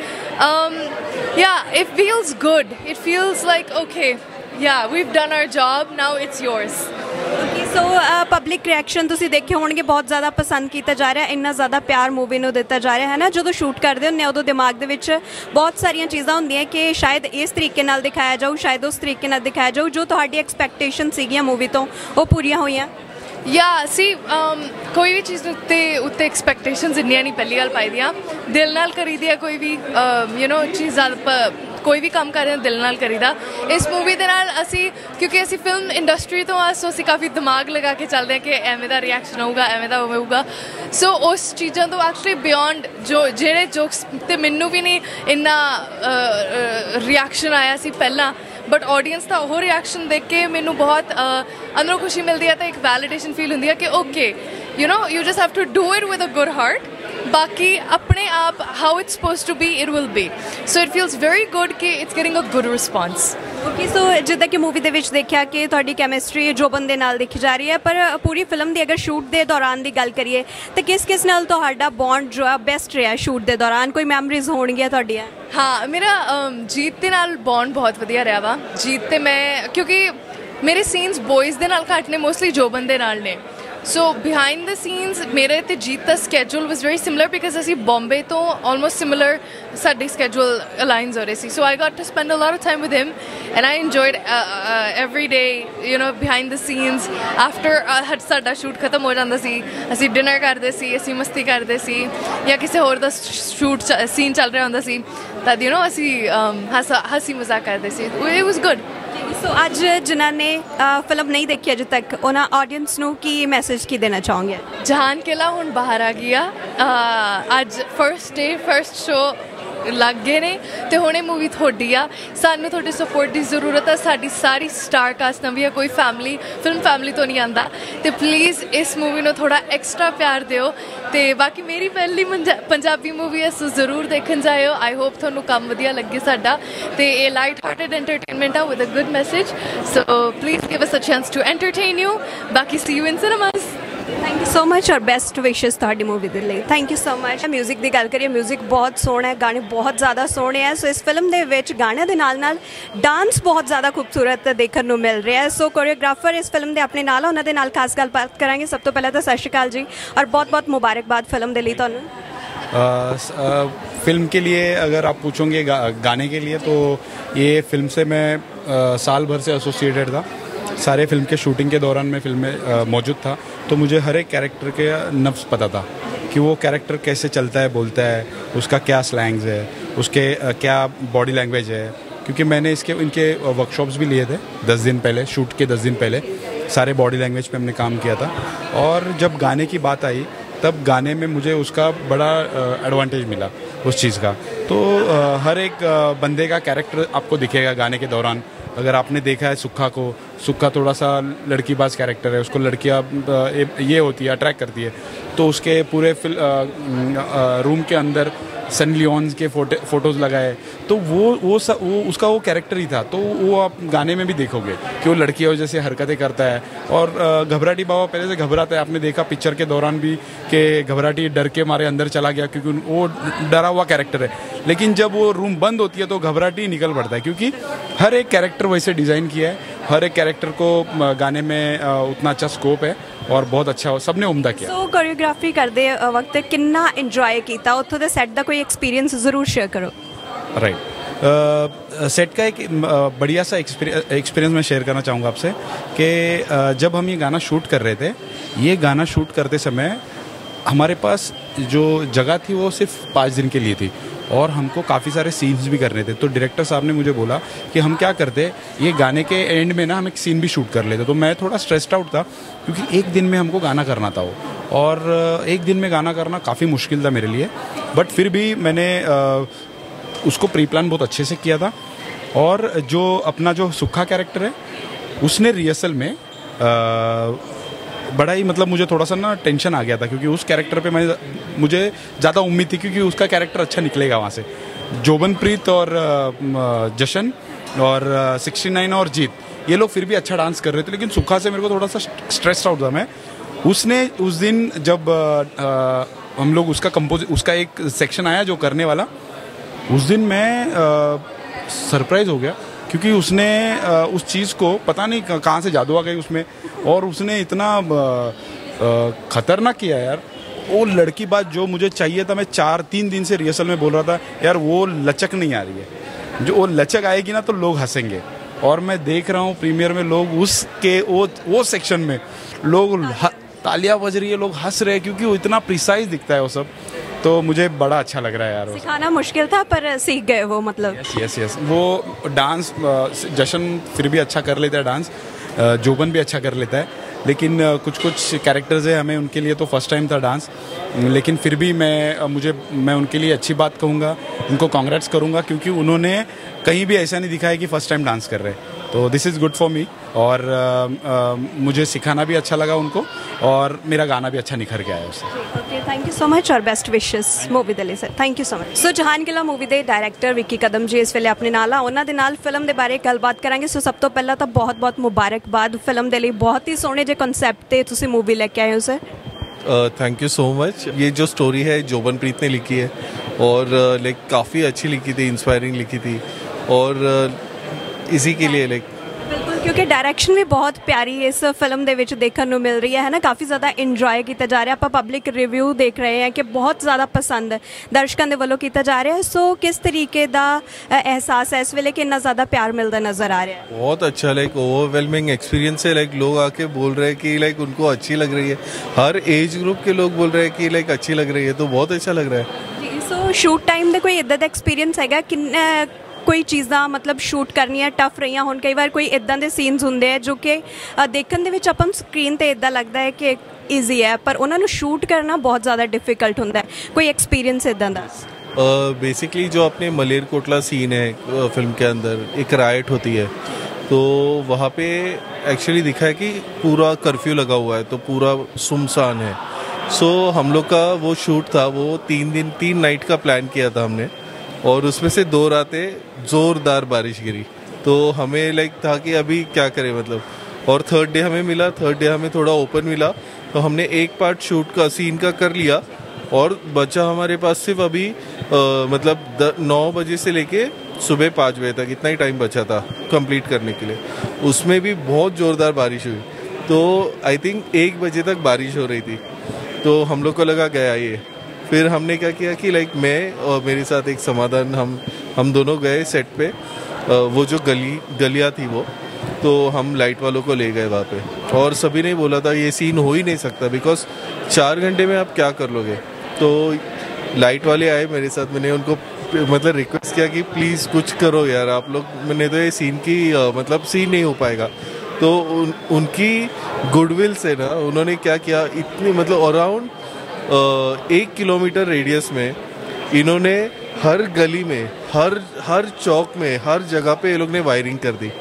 yeah it feels good, it feels like okay, yeah we've done our job, now it's yours. Okay, so public reaction ਤੁਸੀਂ ਦੇਖੇ ਹੋਣਗੇ, ਬਹੁਤ ਜ਼ਿਆਦਾ ਪਸੰਦ ਕੀਤਾ ਜਾ ਰਿਹਾ, ਇੰਨਾ ਜ਼ਿਆਦਾ ਪਿਆਰ ਮੂਵੀ ਨੂੰ ਦਿੱਤਾ ਜਾ ਰਿਹਾ ਹੈ ਨਾ। ਜਦੋਂ ਸ਼ੂਟ ਕਰਦੇ ਹੁੰਦੇ ਉਦੋਂ ਦਿਮਾਗ ਦੇ ਵਿੱਚ ਬਹੁਤ ਸਾਰੀਆਂ ਚੀਜ਼ਾਂ ਹੁੰਦੀਆਂ ਕਿ ਸ਼ਾਇਦ ਇਸ ਤਰੀਕੇ ਨਾਲ ਦਿਖਾਇਆ ਜਾਊ, ਸ਼ਾਇਦ ਉਸ ਤਰੀਕੇ ਨਾਲ ਦਿਖਾਇਆ ਜਾਊ। ਜੋ ਤੁਹਾਡੀ ਐਕਸਪੈਕਟੇਸ਼ਨ ਸੀਗੀਆਂ ਮੂਵੀ ਤੋਂ, ਉਹ ਪੂਰੀਆਂ ਹੋਈਆਂ? ਯਾ ਸੀ ਕੋਈ ਵੀ ਚੀਜ਼ ਉੱਤੇ ਉੱਤੇ ਐਕਸਪੈਕਟੇਸ਼ਨਸ ਇੰਨੀਆਂ ਨਹੀਂ ਪਹਿਲੀ ਗੱਲ ਪਾਈ ਦੀਆਂ, ਦਿਲ ਨਾਲ ਕਰੀਦੀ ਆ ਕੋਈ ਵੀ ਯੂ ਨੋ ਚੀਜ਼, ਕੋਈ ਵੀ ਕੰਮ ਕਰ ਰਹੇ ਹਾਂ ਦਿਲ ਨਾਲ ਕਰੀਦਾ। ਇਸ ਮੂਵੀ ਦੇ ਨਾਲ ਅਸੀਂ, ਕਿਉਂਕਿ ਅਸੀਂ ਫਿਲਮ ਇੰਡਸਟਰੀ ਤੋਂ ਆ, ਸੋ ਅਸੀਂ ਕਾਫੀ ਦਿਮਾਗ ਲਗਾ ਕੇ ਚੱਲਦੇ ਹਾਂ ਕਿ ਐਵੇਂ ਦਾ ਰਿਐਕਸ਼ਨ ਹੋਊਗਾ, ਐਵੇਂ ਦਾ ਹੋਊਗਾ। ਸੋ ਉਸ ਚੀਜ਼ਾਂ ਤੋਂ ਐਕਚੁਅਲੀ ਬਿਯੋਂਡ ਜੋ ਜਿਹੜੇ ਜੋਕਸ, ਅਤੇ ਮੈਨੂੰ ਵੀ ਨਹੀਂ ਇੰਨਾ ਰਿਐਕਸ਼ਨ ਆਇਆ ਸੀ ਪਹਿਲਾਂ, ਬਟ ਆਡੀਅנס ਦਾ ਉਹ ਰਿਐਕਸ਼ਨ ਦੇਖ ਕੇ ਮੈਨੂੰ ਬਹੁਤ ਅੰਦਰੋਂ ਖੁਸ਼ੀ ਮਿਲਦੀ ਹੈ, ਤਾਂ ਇੱਕ ਵੈਲੀਡੇਸ਼ਨ ਫੀਲ ਹੁੰਦੀ ਹੈ ਕਿ okay you know you just have to do it with a good heart, ਬਾਕੀ ਆਪਣੇ ਆਪ how it's supposed to be it will be. So it feels very good ਕਿ it's getting a good response. Okay, so ਜਿੱਦਾਂ ਕਿ movie ਦੇ ਵਿੱਚ ਦੇਖਿਆ ਕਿ ਤੁਹਾਡੀ ਕੈਮਿਸਟਰੀ ਜੋਬਨ ਦੇ ਨਾਲ ਦੇਖੀ ਜਾ ਰਹੀ ਹੈ, ਪਰ ਪੂਰੀ ਫਿਲਮ ਦੀ ਅਗਰ ਸ਼ੂਟ ਦੇ ਦੌਰਾਨ ਦੀ ਗੱਲ ਕਰੀਏ ਤਾਂ ਕਿਸ ਕਿਸ ਨਾਲ ਤੁਹਾਡਾ ਬੌਂਡ ਜੋ ਹੈ ਬੈਸਟ ਰਿਹਾ ਸ਼ੂਟ ਦੇ ਦੌਰਾਨ? ਕੋਈ ਮੈਮਰੀਜ਼ ਹੋਣਗੀਆਂ ਤੁਹਾਡੀਆਂ? ਹਾਂ, ਮੇਰਾ ਜੀਤ ਦੇ ਨਾਲ ਬੌਂਡ ਬਹੁਤ ਵਧੀਆ ਰਿਹਾ ਵਾ। ਜੀਤ ਤੇ ਮੈਂ, ਕਿਉਂਕਿ ਮੇਰੇ ਸੀਨਸ ਬॉयਜ਼ ਦੇ ਨਾਲ ਘੱਟ ਨੇ, ਮੋਸਟਲੀ ਜੋਬਨ ਦੇ ਨਾਲ ਨੇ। ਸੋ ਬਿਹਾਈਂਡ ਦ ਸੀਨਸ ਮੇਰੇ ਅਤੇ ਜੀਤ ਦਾ schedule was very similar, because ਅਸੀਂ ਬੰਬੇ ਤੋਂ ਆਲਮੋਸਟ ਸਿਮਿਲਰ ਸਾਡੀ ਸਕੈਜੂਲ ਅਲਾਈਨਸ ਹੋ ਰਹੇ ਸੀ। So I got to spend a lot of time with him and I enjoyed every day you know behind the scenes. After ਸਾਡਾ shoot ਖਤਮ ਹੋ ਜਾਂਦਾ ਸੀ, ਅਸੀਂ ਡਿਨਰ ਕਰਦੇ ਸੀ, ਅਸੀਂ ਮਸਤੀ ਕਰਦੇ ਸੀ, ਜਾਂ ਕਿਸੇ ਹੋਰ ਦਾ ਸ਼ੂਟ ਸੀਨ ਚੱਲ ਰਿਹਾ ਹੁੰਦਾ ਸੀ ਤਾਂ ਯੂ ਨੋ ਅਸੀਂ ਹੱਸਾ ਹੱਸੀ ਮਜ਼ਾਕ ਕਰਦੇ ਸੀ। It was good. ਸੋ ਅੱਜ ਜਿਨ੍ਹਾਂ ਨੇ ਫਿਲਮ ਨਹੀਂ ਦੇਖੀ ਅਜੇ ਤੱਕ, ਉਹਨਾਂ ਆਡੀਅנס ਨੂੰ ਕੀ ਮੈਸੇਜ ਕੀ ਦੇਣਾ ਚਾਹੋਗੇ? ਜਹਾਨ ਕਿਲਾ ਹੁਣ ਬਾਹਰ ਆ ਗਈ ਆ, ਅੱਜ ਫਰਸਟ ਡੇ ਫਰਸਟ ਸ਼ੋ ਲੱਗ ਗਏ ਨੇ, ਅਤੇ ਹੁਣ ਇਹ ਮੂਵੀ ਤੁਹਾਡੀ ਆ। ਸਾਨੂੰ ਤੁਹਾਡੇ ਸਪੋਰਟ ਦੀ ਜ਼ਰੂਰਤ ਹੈ। ਸਾਡੀ ਸਾਰੀ ਸਟਾਰ ਕਾਸਟ ਨਵੀਂ ਆ, ਕੋਈ ਫੈਮਿਲੀ ਫਿਲਮ ਫੈਮਿਲੀ ਤੋਂ ਨਹੀਂ ਆਉਂਦਾ, ਅਤੇ ਪਲੀਜ਼ ਇਸ ਮੂਵੀ ਨੂੰ ਥੋੜ੍ਹਾ ਐਕਸਟਰਾ ਪਿਆਰ ਦਿਓ। ਅਤੇ ਬਾਕੀ ਮੇਰੀ ਪਹਿਲੀ ਪੰਜਾਬੀ ਮੂਵੀ ਹੈ, ਸੋ ਜ਼ਰੂਰ ਦੇਖਣ ਜਾਇਓ। ਆਈ ਹੋਪ ਤੁਹਾਨੂੰ ਕੰਮ ਵਧੀਆ ਲੱਗੇ ਸਾਡਾ, ਅਤੇ ਇਹ ਲਾਈਟ ਹਾਰਟਡ ਐਂਟਰਟੇਨਮੈਂਟ ਆ with a good message. So please give us a chance to entertain you. ਬਾਕੀ see you in cinemas. Thank you so much ਔਰ ਬੈਸਟ ਵਿਸ਼ੇਸ ਤੁਹਾਡੀ ਮੂਵੀ ਦੇ ਲਈ। Thank you so much. Music ਦੀ ਗੱਲ ਕਰੀਏ, music ਬਹੁਤ ਸੋਹਣਾ ਹੈ, ਗਾਣੇ ਬਹੁਤ ਜ਼ਿਆਦਾ ਸੋਹਣੇ ਹੈ। ਸੋ ਇਸ ਫਿਲਮ ਦੇ ਵਿੱਚ ਗਾਣਿਆਂ ਦੇ ਨਾਲ ਨਾਲ ਡਾਂਸ ਬਹੁਤ ਜ਼ਿਆਦਾ ਖੂਬਸੂਰਤ ਦੇਖਣ ਨੂੰ ਮਿਲ ਰਿਹਾ ਹੈ। ਸੋ ਕੋਰੀਓਗ੍ਰਾਫਰ ਇਸ ਫਿਲਮ ਦੇ ਆਪਣੇ ਨਾਲ, ਉਹਨਾਂ ਦੇ ਨਾਲ ਖਾਸ ਗੱਲਬਾਤ ਕਰਾਂਗੇ। ਸਭ ਤੋਂ ਪਹਿਲਾਂ ਤਾਂ ਸਤਿ ਸ਼੍ਰੀ ਅਕਾਲ ਜੀ ਔਰ ਬਹੁਤ ਬਹੁਤ ਮੁਬਾਰਕਬਾਦ ਫਿਲਮ ਦੇ ਲਈ ਤੁਹਾਨੂੰ। फिल्म के लिए अगर आप पूछोगे गा, गाने के लिए, तो ये फिल्म से मैं आ, साल भर से एसोसिएटेड था। सारे फिल्म के शूटिंग के दौरान मैं फिल्म में मौजूद था, तो मुझे हर एक कैरेक्टर के नफ्स पता था कि वो कैरेक्टर कैसे चलता है, बोलता है, उसका क्या स्लैंग्स है, उसके आ, क्या बॉडी लैंग्वेज है। क्योंकि मैंने इसके इनके वर्कशॉप्स भी लिए थे दस दिन पहले, शूट के दस दिन पहले सारे बॉडी लैंग्वेज पे हमने काम किया था। और जब गाने की बात आई तब गाने में मुझे उसका बड़ा एडवांटेज मिला उस चीज़ का। तो आ, हर एक आ, बंदे का कैरेक्टर आपको दिखेगा गाने के दौरान। अगर आपने देखा है सुक्खा को, सुक्खा थोड़ा सा लड़कीबाज कैरेक्टर है, उसको लड़कियाँ ये होती है, अट्रैक्ट करती है, तो उसके पूरे फिल, आ, आ, रूम के अंदर सन लियोन्स के फोटो फोटोज़ लगाए, तो वो वो स, वो उसका वो कैरेक्टर ही था। तो वो आप गाने में भी देखोगे कि वो लड़कियों जैसे हरकतें करता है। और घबराटी बाबा पहले से घबराता है, आपने देखा पिक्चर के दौरान भी कि घबराटी डर के मारे अंदर चला गया, क्योंकि वो डरा हुआ कैरेक्टर है। लेकिन जब वो रूम बंद होती है तो घबराटी निकल पड़ता है, क्योंकि हर एक कैरेक्टर वैसे डिज़ाइन किया है, हर एक कैरेक्टर को गाने में उतना अच्छा स्कोप है और बहुत अच्छा सबने उम्दा किया। सो कोरियोग्राफी करते वक्त कितना इंजॉय किया, उत्थों दे सेट का कोई एक्सपीरियंस जरूर शेयर करो। राइट, सेट का एक बढ़िया सा एक्सपीरियंस मैं शेयर करना चाहूँगा आपसे कि जब हम ये गाना शूट कर रहे थे, ये गाना शूट करते समय हमारे पास जो जगह थी वो सिर्फ पाँच दिन के लिए थी और हमको काफ़ी सारे सीन्स भी करने थे। तो डायरेक्टर साहब ने मुझे बोला कि हम क्या करते, ये गाने के एंड में ना हम एक सीन भी शूट कर लेते। तो मैं थोड़ा स्ट्रेस्ड आउट था, क्योंकि एक दिन में हमको गाना करना था वो, और एक दिन में गाना करना काफ़ी मुश्किल था मेरे लिए। बट फिर भी मैंने उसको प्री प्लान बहुत अच्छे से किया था। और जो अपना जो सुक्खा कैरेक्टर है, उसने रिहर्सल में आ, बड़ा ही मतलब मुझे थोड़ा सा ना टेंशन आ गया था, क्योंकि उस कैरेक्टर पे मैं मुझे ज़्यादा उम्मीद थी, क्योंकि उसका कैरेक्टर अच्छा निकलेगा वहाँ से। जोबनप्रीत और जशन और सिक्सटी नाइन और जीत, ये लोग फिर भी अच्छा डांस कर रहे थे, लेकिन सुक्खा से मेरे को थोड़ा सा स्ट्रेस्ड आउट था मैं। उसने उस दिन जब आ, आ, हम लोग उसका कंपोज उसका एक सेक्शन आया जो करने वाला, उस दिन मैं सरप्राइज हो गया, क्योंकि उसने आ, उस चीज़ को पता नहीं कहाँ से जादू आ गई उसमें, और उसने इतना खतरनाक किया यार। वो लड़की बात जो मुझे चाहिए था, मैं चार तीन दिन से रिहर्सल में बोल रहा था यार, वो लचक नहीं आ रही है। जो वो लचक आएगी ना तो लोग हंसेंगे, और मैं देख रहा हूँ प्रीमियर में लोग उसके वो वो सेक्शन में लोग तालियां बज रही है, लोग हंस रहे हैं, क्योंकि वो इतना प्रिसाइज दिखता है वो सब। तो मुझे बड़ा अच्छा लग रहा है यार। सिखाना मुश्किल था पर सीख गए वो, मतलब यस यस यस वो डांस जशन फिर भी अच्छा कर लेता है डांस, जोबन भी अच्छा कर लेता है, लेकिन कुछ कुछ कैरेक्टर्स है हमें उनके लिए तो फर्स्ट टाइम था डांस। लेकिन फिर भी मैं मुझे मैं उनके लिए अच्छी बात कहूँगा, उनको कांग्रेट्स करूँगा, क्योंकि उन्होंने कहीं भी ऐसा नहीं दिखाया कि फर्स्ट टाइम डांस कर रहे हैं। तो this is good for me, और आ, आ, मुझे सिखाना भी अच्छा लगा उनको, और मेरा गाना भी अच्छा निखर के आया उससे। Okay, thank you so much और बेस्ट विशेस मूवी ਦੇ ਲਈ sir. Thank you so much. So Jahan Killa movie ਦੇ ਡਾਇਰੈਕਟਰ ਵਿੱਕੀ ਕਦਮ ਜੀ ਇਸ ਵੇਲੇ ਆਪਣੇ ਨਾਲ ਆ, ਉਹਨਾਂ ਦੇ ਨਾਲ ਫਿਲਮ ਦੇ ਬਾਰੇ ਗੱਲਬਾਤ ਕਰਾਂਗੇ। ਸੋ ਸਭ ਤੋਂ ਪਹਿਲਾਂ ਤਾਂ ਬਹੁਤ ਬਹੁਤ ਮੁਬਾਰਕਬਾਦ ਫਿਲਮ ਦੇ ਲਈ, ਬਹੁਤ ਹੀ ਸੋਹਣੇ ਜਿਹੇ ਕਨਸੈਪਟ ਤੇ ਤੁਸੀਂ ਮੂਵੀ ਲੈ ਕੇ ਆਏ ਹੋ sir. Thank you so much. ये जो स्टोरी है जोबनप्रीत ने लिखी है, और लाइक काफ़ी अच्छी लिखी थी, इंस्पायरिंग लिखी थी, और इसी के लिए लाइक बिल्कुल, क्योंकि डायरेक्शन भी बहुत प्यारी इस फिल्म ਦੇ ਵਿੱਚ ਦੇਖਣ ਨੂੰ ਮਿਲ ਰਹੀ ਹੈ ਨਾ, ਕਾਫੀ ਜ਼ਿਆਦਾ ਇੰਜੋਏ ਕੀਤਾ ਜਾ ਰਿਹਾ। ਆਪਾਂ ਪਬਲਿਕ ਰਿਵਿਊ ਦੇਖ ਰਹੇ ਹਾਂ ਕਿ ਬਹੁਤ ਜ਼ਿਆਦਾ ਪਸੰਦ ਦਰਸ਼ਕਾਂ ਦੇ ਵੱਲੋਂ ਕੀਤਾ ਜਾ ਰਿਹਾ। ਸੋ ਕਿਸ ਤਰੀਕੇ ਦਾ एहसास है इस वेले कि इतना ज़्यादा प्यार मिलता नज़र आ रहा है? बहुत अच्छा, लाइक ओवरवेलमिंग एक्सपीरियंस है। लाइक लोग आके बोल रहे हैं कि लाइक उनको अच्छी लग रही है, हर एज ग्रुप के लोग बोल रहे हैं कि लाइक अच्छी लग रही है, तो बहुत अच्छा लग रहा है जी। सो शूट टाइम ਦੇ ਕੋਈ ਇਦਾਂ ਦਾ ਐਕਸਪੀਰੀਅੰਸ ਹੈਗਾ ਕਿ ਕੋਈ ਚੀਜ਼ਾਂ ਮਤਲਬ ਸ਼ੂਟ ਕਰਨੀਆਂ ਟਫ ਰਹੀਆਂ ਹੁਣ? ਕਈ ਵਾਰ ਕੋਈ ਇਦਾਂ ਦੇ ਸੀਨਸ ਹੁੰਦੇ ਆ ਜੋ ਕਿ ਦੇਖਣ ਦੇ ਵਿੱਚ ਆਪਾਂ ਨੂੰ ਸਕਰੀਨ ਤੇ ਇਦਾਂ ਲੱਗਦਾ ਹੈ ਕਿ ਈਜ਼ੀ ਹੈ, ਪਰ ਉਹਨਾਂ ਨੂੰ ਸ਼ੂਟ ਕਰਨਾ ਬਹੁਤ ਜ਼ਿਆਦਾ ਡਿਫਿਕਲਟ ਹੁੰਦਾ ਹੈ। ਕੋਈ एक्सपीरियंस इदां दा? बेसिकली जो अपने मलेरकोटला सीन है फिल्म के अंदर, एक राइट होती है, तो वहाँ पे एक्चुअली दिखा है कि पूरा कर्फ्यू लगा हुआ है, तो पूरा सुनसान है। सो हम लोग का वो शूट था, वो तीन दिन तीन नाइट का प्लान किया था हमने, और उसमें से दो रातें ज़ोरदार बारिश गिरी, तो हमें लाइक था कि अभी क्या करें मतलब। और थर्ड डे हमें मिला, थर्ड डे हमें थोड़ा ओपन मिला, तो हमने एक पार्ट शूट का सीन का कर लिया और बचा हमारे पास सिर्फ अभी आ, मतलब नौ बजे से लेके सुबह पाँच बजे तक इतना ही टाइम बचा था कंप्लीट करने के लिए। उसमें भी बहुत ज़ोरदार बारिश हुई, तो आई थिंक एक बजे तक बारिश हो रही थी, तो हम लोग को लगा गया ये। फिर हमने क्या किया कि लाइक मैं और मेरे साथ एक समाधान, हम हम दोनों गए सेट पे, वो जो गली गलियाँ थी वो, तो हम लाइट वालों को ले गए वहाँ पे, और सभी ने बोला था ये सीन हो ही नहीं सकता बिकॉज चार घंटे में आप क्या कर लोगे। तो लाइट वाले आए मेरे साथ, मैंने उनको मतलब रिक्वेस्ट किया कि प्लीज़ कुछ करो यार आप लोग, मैंने तो ये सीन की मतलब सीन नहीं हो पाएगा। तो उन, उनकी गुडविल से ना उन्होंने क्या किया, इतनी मतलब अराउंड एक किलोमीटर रेडियस में इन्होंने हर गली में, हर हर चौक में, हर जगह पे ये लोग ने वायरिंग कर दी,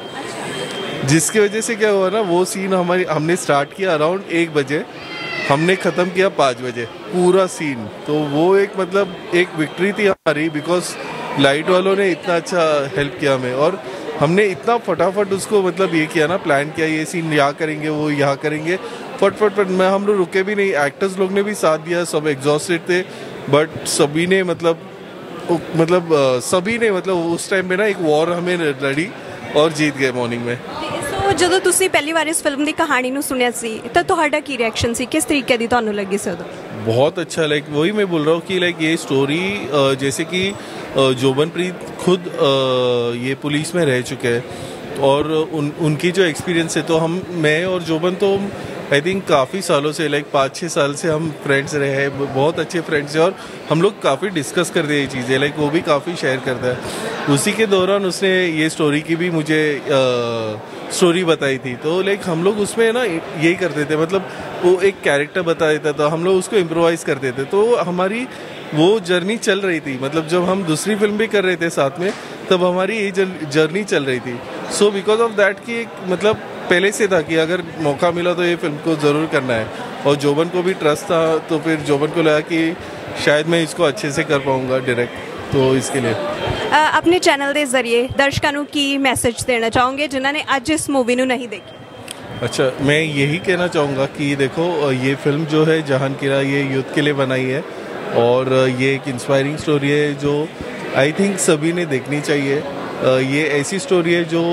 जिसकी वजह से क्या हुआ ना, वो सीन हमारी हमने स्टार्ट किया अराउंड एक बजे, हमने ख़त्म किया पाँच बजे पूरा सीन। तो वो एक मतलब एक विक्ट्री थी हमारी, बिकॉज लाइट वालों ने इतना अच्छा हेल्प किया हमें, और हमने इतना फटाफट उसको मतलब ये किया ना, प्लान किया ये सीन यहाँ करेंगे, वो यहाँ करेंगे, फट फट फट मैं हम लोग रुके भी नहीं, एक्टर्स लोग ने भी साथ दिया, सब एग्जॉस्टेड थे, बट सभी ने मतलब मतलब सभी ने मतलब उस टाइम पे ना एक वॉर हमें लड़ी और जीत गए मॉर्निंग में। ਸੋ ਜਦੋਂ ਤੁਸੀਂ ਪਹਿਲੀ ਵਾਰ ਇਸ ਫਿਲਮ ਦੀ ਕਹਾਣੀ ਨੂੰ ਸੁਣਿਆ ਸੀ ਤਾਂ ਤੁਹਾਡਾ ਕੀ ਰਿਐਕਸ਼ਨ ਸੀ, ਕਿਸ ਤਰੀਕੇ ਦੀ ਤੁਹਾਨੂੰ ਲੱਗੀ ਸੀ ਉਦੋਂ? बहुत अच्छा, लाइक वही मैं बोल रहा हूँ कि लाइक ये स्टोरी जैसे कि जोबनप्रीत खुद ये पुलिस में रह चुके हैं और उन उनकी जो एक्सपीरियंस है, तो हम मैं और जोबन तो आई थिंक काफ़ी सालों से, लाइक पाँच छः साल से हम फ्रेंड्स रहे हैं, बहुत अच्छे फ्रेंड्स हैं, और हम लोग काफ़ी डिस्कस करते हैं ये चीज़ें, लाइक वो भी काफ़ी शेयर करता है। उसी के दौरान उसने ये स्टोरी की भी मुझे स्टोरी बताई थी, तो लाइक हम लोग उसमें ना यही करते थे, मतलब वो एक कैरेक्टर बता देता था, हम लोग उसको इम्प्रोवाइज करते थे, तो हमारी वो जर्नी चल रही थी। मतलब जब हम दूसरी फिल्म भी कर रहे थे साथ में, तब हमारी ये जर्नी चल रही थी। सो बिकॉज ऑफ दैट कि मतलब पहले से था कि अगर मौका मिला तो ये फिल्म को ज़रूर करना है, और जोबन को भी ट्रस्ट था, तो फिर जोबन को लगा कि शायद मैं इसको अच्छे से कर पाऊँगा डायरेक्ट, तो इसके लिए अपने चैनल के जरिए दर्शकों को की मैसेज देना चाहोगे जिन्होंने आज इस मूवी को नहीं देखी? अच्छा, मैं यही कहना चाहूँगा कि देखो ये फिल्म जो है जहान किला, ये यूथ के लिए बनाई है, और ये एक इंस्पायरिंग स्टोरी है जो आई थिंक सभी ने देखनी चाहिए। ये ऐसी स्टोरी है जो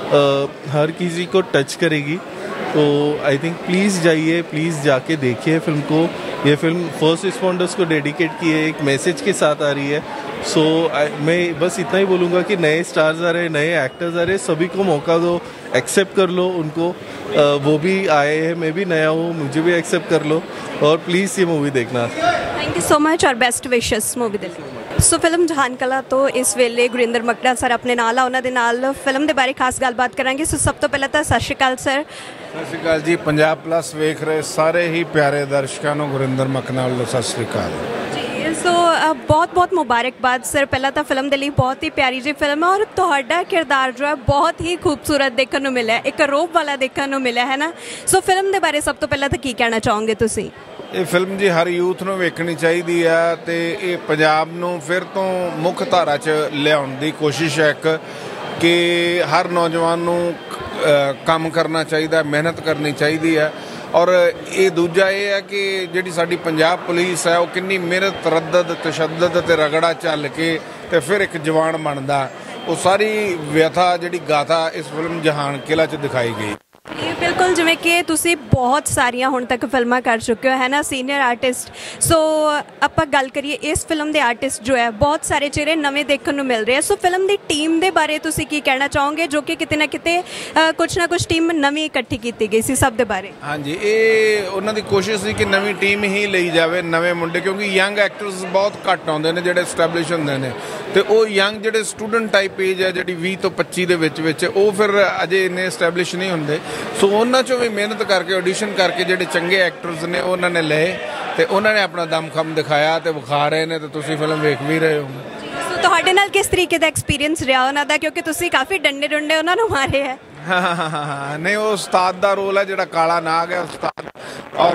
हर किसी को टच करेगी, तो आई थिंक प्लीज़ जाइए, प्लीज़ जाके देखिए फिल्म को। ये फिल्म फर्स्ट रिस्पॉन्डर्स को डेडिकेट की है, एक मैसेज के साथ आ रही है। सो so, मैं बस इतना ही बोलूँगा कि नए स्टार्स आ रहे हैं, नए एक्टर्स आ रहे हैं, सभी को मौका दो, एक्सेप्ट कर लो उनको, आ, वो भी आए हैं, मैं भी नया हूँ, मुझे भी एक्सेप्ट कर लो, और प्लीज़ ये मूवी देखना। थैंक यू सो मच और बेस्ट विशेस मूवी ਦੇ ਲਈ। ਸੋ ਫਿਲਮ ਜਹਾਨ ਕਲਾ ਤੋਂ ਇਸ ਵੇਲੇ ਗੁਰਿੰਦਰ ਮਕੜਾ ਸਰ ਆਪਣੇ ਨਾਲ ਆ, ਉਹਨਾਂ ਦੇ ਨਾਲ ਫਿਲਮ ਦੇ ਬਾਰੇ ਖਾਸ ਗੱਲਬਾਤ ਕਰਾਂਗੇ। ਸੋ ਸਭ ਤੋਂ ਪਹਿਲਾਂ ਤਾਂ ਸਤਿ ਸ਼੍ਰੀ ਅਕਾਲ ਸਰ। ਸਤਿ ਸ਼੍ਰੀ ਅਕਾਲ ਜੀ, ਪੰਜਾਬ ਪਲੱਸ ਵੇਖ ਰਹੇ ਸਾਰੇ ਹੀ ਪਿਆਰੇ ਦਰਸ਼ਕਾਂ ਨੂੰ ਗੁਰਿੰਦਰ ਮਕੜਾ ਨਾਲ ਸਤਿ ਸ਼੍ਰੀ ਅਕਾਲ ਜੀ। ਸੋ ਬਹੁਤ ਬਹੁਤ ਮੁਬਾਰਕਬਾਦ ਸਰ, ਪਹਿਲਾਂ ਤਾਂ ਫਿਲਮ ਦੇ ਲਈ ਬਹੁਤ ਹੀ ਪਿਆਰੀ ਜੀ ਫਿਲਮ ਹੈ, ਔਰ ਤੁਹਾਡਾ ਕਿਰਦਾਰ ਜੋ ਹੈ ਬਹੁਤ ਹੀ ਖੂਬਸੂਰਤ ਦੇਖਣ ਨੂੰ ਮਿਲਿਆ, ਇੱਕ ਰੋਬ ਵਾਲਾ ਦੇਖਣ ਨੂੰ ਮਿਲਿਆ ਹੈ ਨਾ। ਸੋ ਫਿਲਮ ਦੇ ਬਾਰੇ ਸਭ ਤੋਂ ਪਹਿਲਾਂ ਤਾਂ ਕੀ ਕਹਿਣਾ ਚਾਹੋਗੇ ਤੁਸੀਂ? ਇਹ ਫਿਲਮ ਜੀ ਹਰ ਯੂਥ ਨੂੰ ਵੇਖਣੀ ਚਾਹੀਦੀ ਆ, ਤੇ ਇਹ ਪੰਜਾਬ ਨੂੰ ਫਿਰ ਤੋਂ ਮੁੱਖ ਧਾਰਾ 'ਚ ਲਿਆਉਣ ਦੀ ਕੋਸ਼ਿਸ਼ ਹੈ ਇੱਕ, ਕਿ ਹਰ ਨੌਜਵਾਨ ਨੂੰ ਕੰਮ ਕਰਨਾ ਚਾਹੀਦਾ, ਮਿਹਨਤ ਕਰਨੀ ਚਾਹੀਦੀ ਹੈ। ਔਰ ਇਹ ਦੂਜਾ ਇਹ ਹੈ ਕਿ ਜਿਹੜੀ ਸਾਡੀ ਪੰਜਾਬ ਪੁਲਿਸ ਹੈ ਉਹ ਕਿੰਨੀ ਮਿਹਨਤ, ਤਰੱਦਦ, ਤਸ਼ੱਦਦ ਤੇ ਰਗੜਾ ਚੱਲ ਕੇ ਤੇ ਫਿਰ ਇੱਕ ਜਵਾਨ ਬਣਦਾ, ਉਹ ਸਾਰੀ ਵਿਅਥਾ ਜਿਹੜੀ ਗਾਥਾ ਇਸ ਫਿਲਮ ਜਹਾਨ ਕਿਲਾ 'ਚ ਦਿਖਾਈ ਗਈ। ਬਿਲਕੁਲ, ਜਿਵੇਂ ਕਿ ਤੁਸੀਂ ਬਹੁਤ ਸਾਰੀਆਂ ਹੁਣ ਤੱਕ ਫਿਲਮਾਂ ਕਰ ਚੁੱਕੇ ਹੋ ਹੈ ਨਾ, ਸੀਨੀਅਰ ਆਰਟਿਸਟ। ਸੋ ਆਪਾਂ ਗੱਲ ਕਰੀਏ ਇਸ ਫਿਲਮ ਦੇ ਆਰਟਿਸਟ ਜੋ ਹੈ ਬਹੁਤ ਸਾਰੇ ਚਿਹਰੇ ਨਵੇਂ ਦੇਖਣ ਨੂੰ ਮਿਲ ਰਹੇ ਆ। ਸੋ ਫਿਲਮ ਦੀ ਟੀਮ ਦੇ ਬਾਰੇ ਤੁਸੀਂ ਕੀ ਕਹਿਣਾ ਚਾਹੋਗੇ, ਜੋ ਕਿ ਕਿਤੇ ਨਾ ਕਿਤੇ ਕੁਛ ਨਾ ਕੁਛ ਟੀਮ ਨਵੀਂ ਇਕੱਠੀ ਕੀਤੀ ਗਈ ਸੀ, ਸਭ ਦੇ ਬਾਰੇ? ਹਾਂਜੀ, ਇਹ ਉਹਨਾਂ ਦੀ ਕੋਸ਼ਿਸ਼ ਸੀ ਕਿ ਨਵੀਂ ਟੀਮ ਹੀ ਲਈ ਜਾਵੇ, ਨਵੇਂ ਮੁੰਡੇ, ਕਿਉਂਕਿ ਯੰਗ ਐਕਟਰਸ ਬਹੁਤ ਘੱਟ ਆਉਂਦੇ ਨੇ ਜਿਹੜੇ ਐਸਟੈਬਲਿਸ਼ ਹੁੰਦੇ ਨੇ, ਤੇ ਉਹ ਯੰਗ ਜਿਹੜੇ ਸਟੂਡੈਂਟ ਟਾਈਪ ਏਜ ਹੈ ਜਿਹੜੀ ਵੀਹ ਤੋਂ ਪੱਚੀ ਦੇ ਵਿੱਚ ਵਿੱਚ, ਉਹ ਫਿਰ ਅਜੇ ਇੰਨੇ ਐਸਟੈਬਲਿਸ਼ ਨਹੀਂ ਹੁੰਦੇ। ਸੋ ਉਹਨਾਂ 'ਚੋਂ ਵੀ ਮਿਹਨਤ ਕਰਕੇ ਆਡੀਸ਼ਨ ਕਰਕੇ ਜਿਹੜੇ ਚੰਗੇ ਐਕਟਰਸ ਨੇ ਉਹਨਾਂ ਨੇ ਲਏ, ਤੇ ਉਹਨਾਂ ਨੇ ਆਪਣਾ ਦਮਖਮ ਦਿਖਾਇਆ ਤੇ ਵਿਖਾ ਰਹੇ ਨੇ, ਤੇ ਤੁਸੀਂ ਫਿਲਮ ਵੇਖ ਵੀ ਰਹੇ ਹੋ। ਸੋ ਤੁਹਾਡੇ ਨਾਲ ਕਿਸ ਤਰੀਕੇ ਦਾ ਐਕਸਪੀਰੀਅੰਸ ਰਿਹਾ ਉਹਨਾਂ ਦਾ, ਕਿਉਂਕਿ ਤੁਸੀਂ ਕਾਫੀ ਡੰਡੇ ਡੁੰਡੇ ਉਹਨਾਂ ਨੂੰ ਮਾਰੇ ਹੈ? ਹਾਂ ਹਾਂ ਹਾਂ ਨਹੀਂ, ਉਹ ਉਸਤਾਦ ਦਾ ਰੋਲ ਹੈ ਜਿਹੜਾ ਕਾਲਾ ਨਾਗ ਹੈ ਉਸਤਾਦ, ਔਰ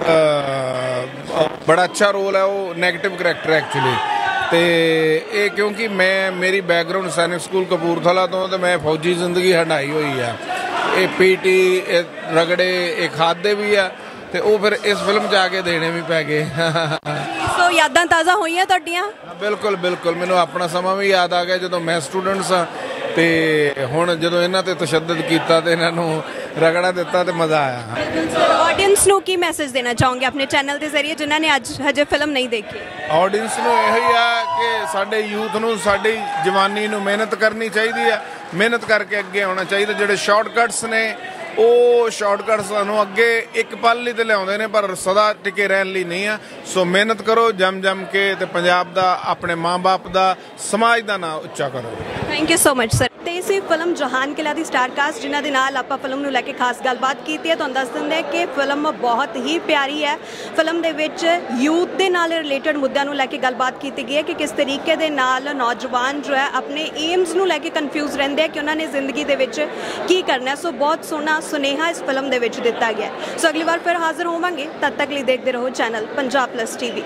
ਬੜਾ ਅੱਛਾ ਰੋਲ ਹੈ, ਉਹ ਨੈਗੇਟਿਵ ਕਰੈਕਟਰ ਐਕਚੁਅਲੀ। ਤੇ ਇਹ ਕਿਉਂਕਿ ਮੈਂ ਮੇਰੀ ਬੈਕਗਰਾਊਂਡ ਸੈਨਿਕ ਸਕੂਲ ਕਪੂਰਥਲਾ ਤੋਂ, ਤੇ ਮੈਂ ਫੌਜੀ ਜ਼ਿੰਦਗੀ ਹੰਢਾਈ ਹੋਈ ਆ। ਇਹ ਪੀਟੀ, ਇਹ ਰਗੜੇ, ਇਹ ਖਾਦੇ ਵੀ ਆ, ਤੇ ਉਹ ਫਿਰ ਇਸ ਫਿਲਮ 'ਚ ਆ ਕੇ ਦੇਣੇ ਵੀ ਪੈ ਗਏ। ਸੋ ਯਾਦਾਂ ਤਾਜ਼ਾ ਹੋਈਆਂ ਤੁਹਾਡੀਆਂ? ਬਿਲਕੁਲ ਬਿਲਕੁਲ, ਮੈਨੂੰ ਆਪਣਾ ਸਮਾਂ ਵੀ ਯਾਦ ਆ ਗਿਆ ਜਦੋਂ ਮੈਂ ਸਟੂਡੈਂਟ ਸਾਂ, ਤੇ ਹੁਣ ਜਦੋਂ ਇਹਨਾਂ ਤੇ ਤਸ਼ੱਦਦ ਕੀਤਾ ਤੇ ਇਹਨਾਂ ਨੂੰ ਰਗੜਾ ਦਿੱਤਾ ਤੇ ਮਜ਼ਾ ਆਇਆ। ਆਡੀਅנס ਨੂੰ ਕੀ ਮੈਸੇਜ ਦੇਣਾ ਚਾਹੋਗੇ ਆਪਣੇ ਚੈਨਲ ਦੇ ਜ਼ਰੀਏ ਜਿਨ੍ਹਾਂ ਨੇ ਅੱਜ ਹਜੇ ਫਿਲਮ ਨਹੀਂ ਦੇਖੀ? ਆਡੀਅנס ਨੂੰ ਇਹੋ ਹੀ ਆ ਕਿ ਸਾਡੇ ਯੂਥ ਨੂੰ, ਸਾਡੀ ਜਵਾਨੀ ਨੂੰ ਮਿਹਨਤ ਕਰਨੀ ਚਾਹੀਦੀ ਆ, ਮਿਹਨਤ ਕਰਕੇ ਅੱਗੇ ਆਉਣਾ ਚਾਹੀਦਾ। ਜਿਹੜੇ ਸ਼ਾਰਟਕਟਸ ਨੇ ਉਹ ਸ਼ਾਰਟਕਟਸ ਸਾਨੂੰ ਅੱਗੇ ਇੱਕ ਪਲ ਲਈ ਤੇ ਲਿਆਉਂਦੇ ਨੇ ਪਰ ਸਦਾ ਟਿਕੇ ਰਹਿਣ ਲਈ ਨਹੀਂ ਆ। ਸੋ ਮਿਹਨਤ ਕਰੋ ਜਮ ਜਮ ਕੇ ਤੇ ਪੰਜਾਬ ਦਾ, ਆਪਣੇ ਮਾਂ-ਬਾਪ ਦਾ, ਸਮਾਜ ਦਾ ਨਾਂ ਉੱਚਾ ਕਰੋ। Thank you so much sir. ਤੇ ਇਸੇ ਫਿਲਮ ਜਹਾਨ ਕਿਲਾ ਦੀ ਸਟਾਰ ਕਾਸਟ ਜਿਨ੍ਹਾਂ ਦੇ ਨਾਲ ਆਪਾਂ ਫਿਲਮ ਨੂੰ ਲੈ ਕੇ ਖਾਸ ਗੱਲਬਾਤ ਕੀਤੀ ਹੈ, ਤੁਹਾਨੂੰ ਦੱਸ ਦਿੰਦੇ ਕਿ ਫਿਲਮ ਬਹੁਤ ਹੀ ਪਿਆਰੀ ਹੈ। ਫਿਲਮ ਦੇ ਵਿੱਚ ਯੂਥ ਦੇ ਨਾਲ ਰਿਲੇਟਡ ਮੁੱਦਿਆਂ ਨੂੰ ਲੈ ਕੇ ਗੱਲਬਾਤ ਕੀਤੀ ਗਈ ਹੈ ਕਿ ਕਿਸ ਤਰੀਕੇ ਦੇ ਨਾਲ ਨੌਜਵਾਨ ਜੋ ਹੈ ਆਪਣੇ ਏਮਸ ਨੂੰ ਲੈ ਕੇ ਕਨਫਿਊਜ਼ ਰਹਿੰਦੇ ਆ ਕਿ ਉਹਨਾਂ ਨੇ ਜ਼ਿੰਦਗੀ ਦੇ ਵਿੱਚ ਕੀ ਕਰਨਾ। ਸੋ ਬਹੁਤ ਸੋਹਣਾ ਸੁਨੇਹਾ ਇਸ ਫਿਲਮ ਦੇ ਵਿੱਚ ਦਿੱਤਾ ਗਿਆ। ਸੋ ਅਗਲੀ ਵਾਰ ਫਿਰ ਹਾਜ਼ਰ ਹੋਵਾਂਗੇ, ਤਦ ਤੱਕ ਲਈ ਦੇਖਦੇ ਰਹੋ ਚੈਨਲ ਪੰਜਾਬ ਪਲੱਸ ਟੀਵੀ।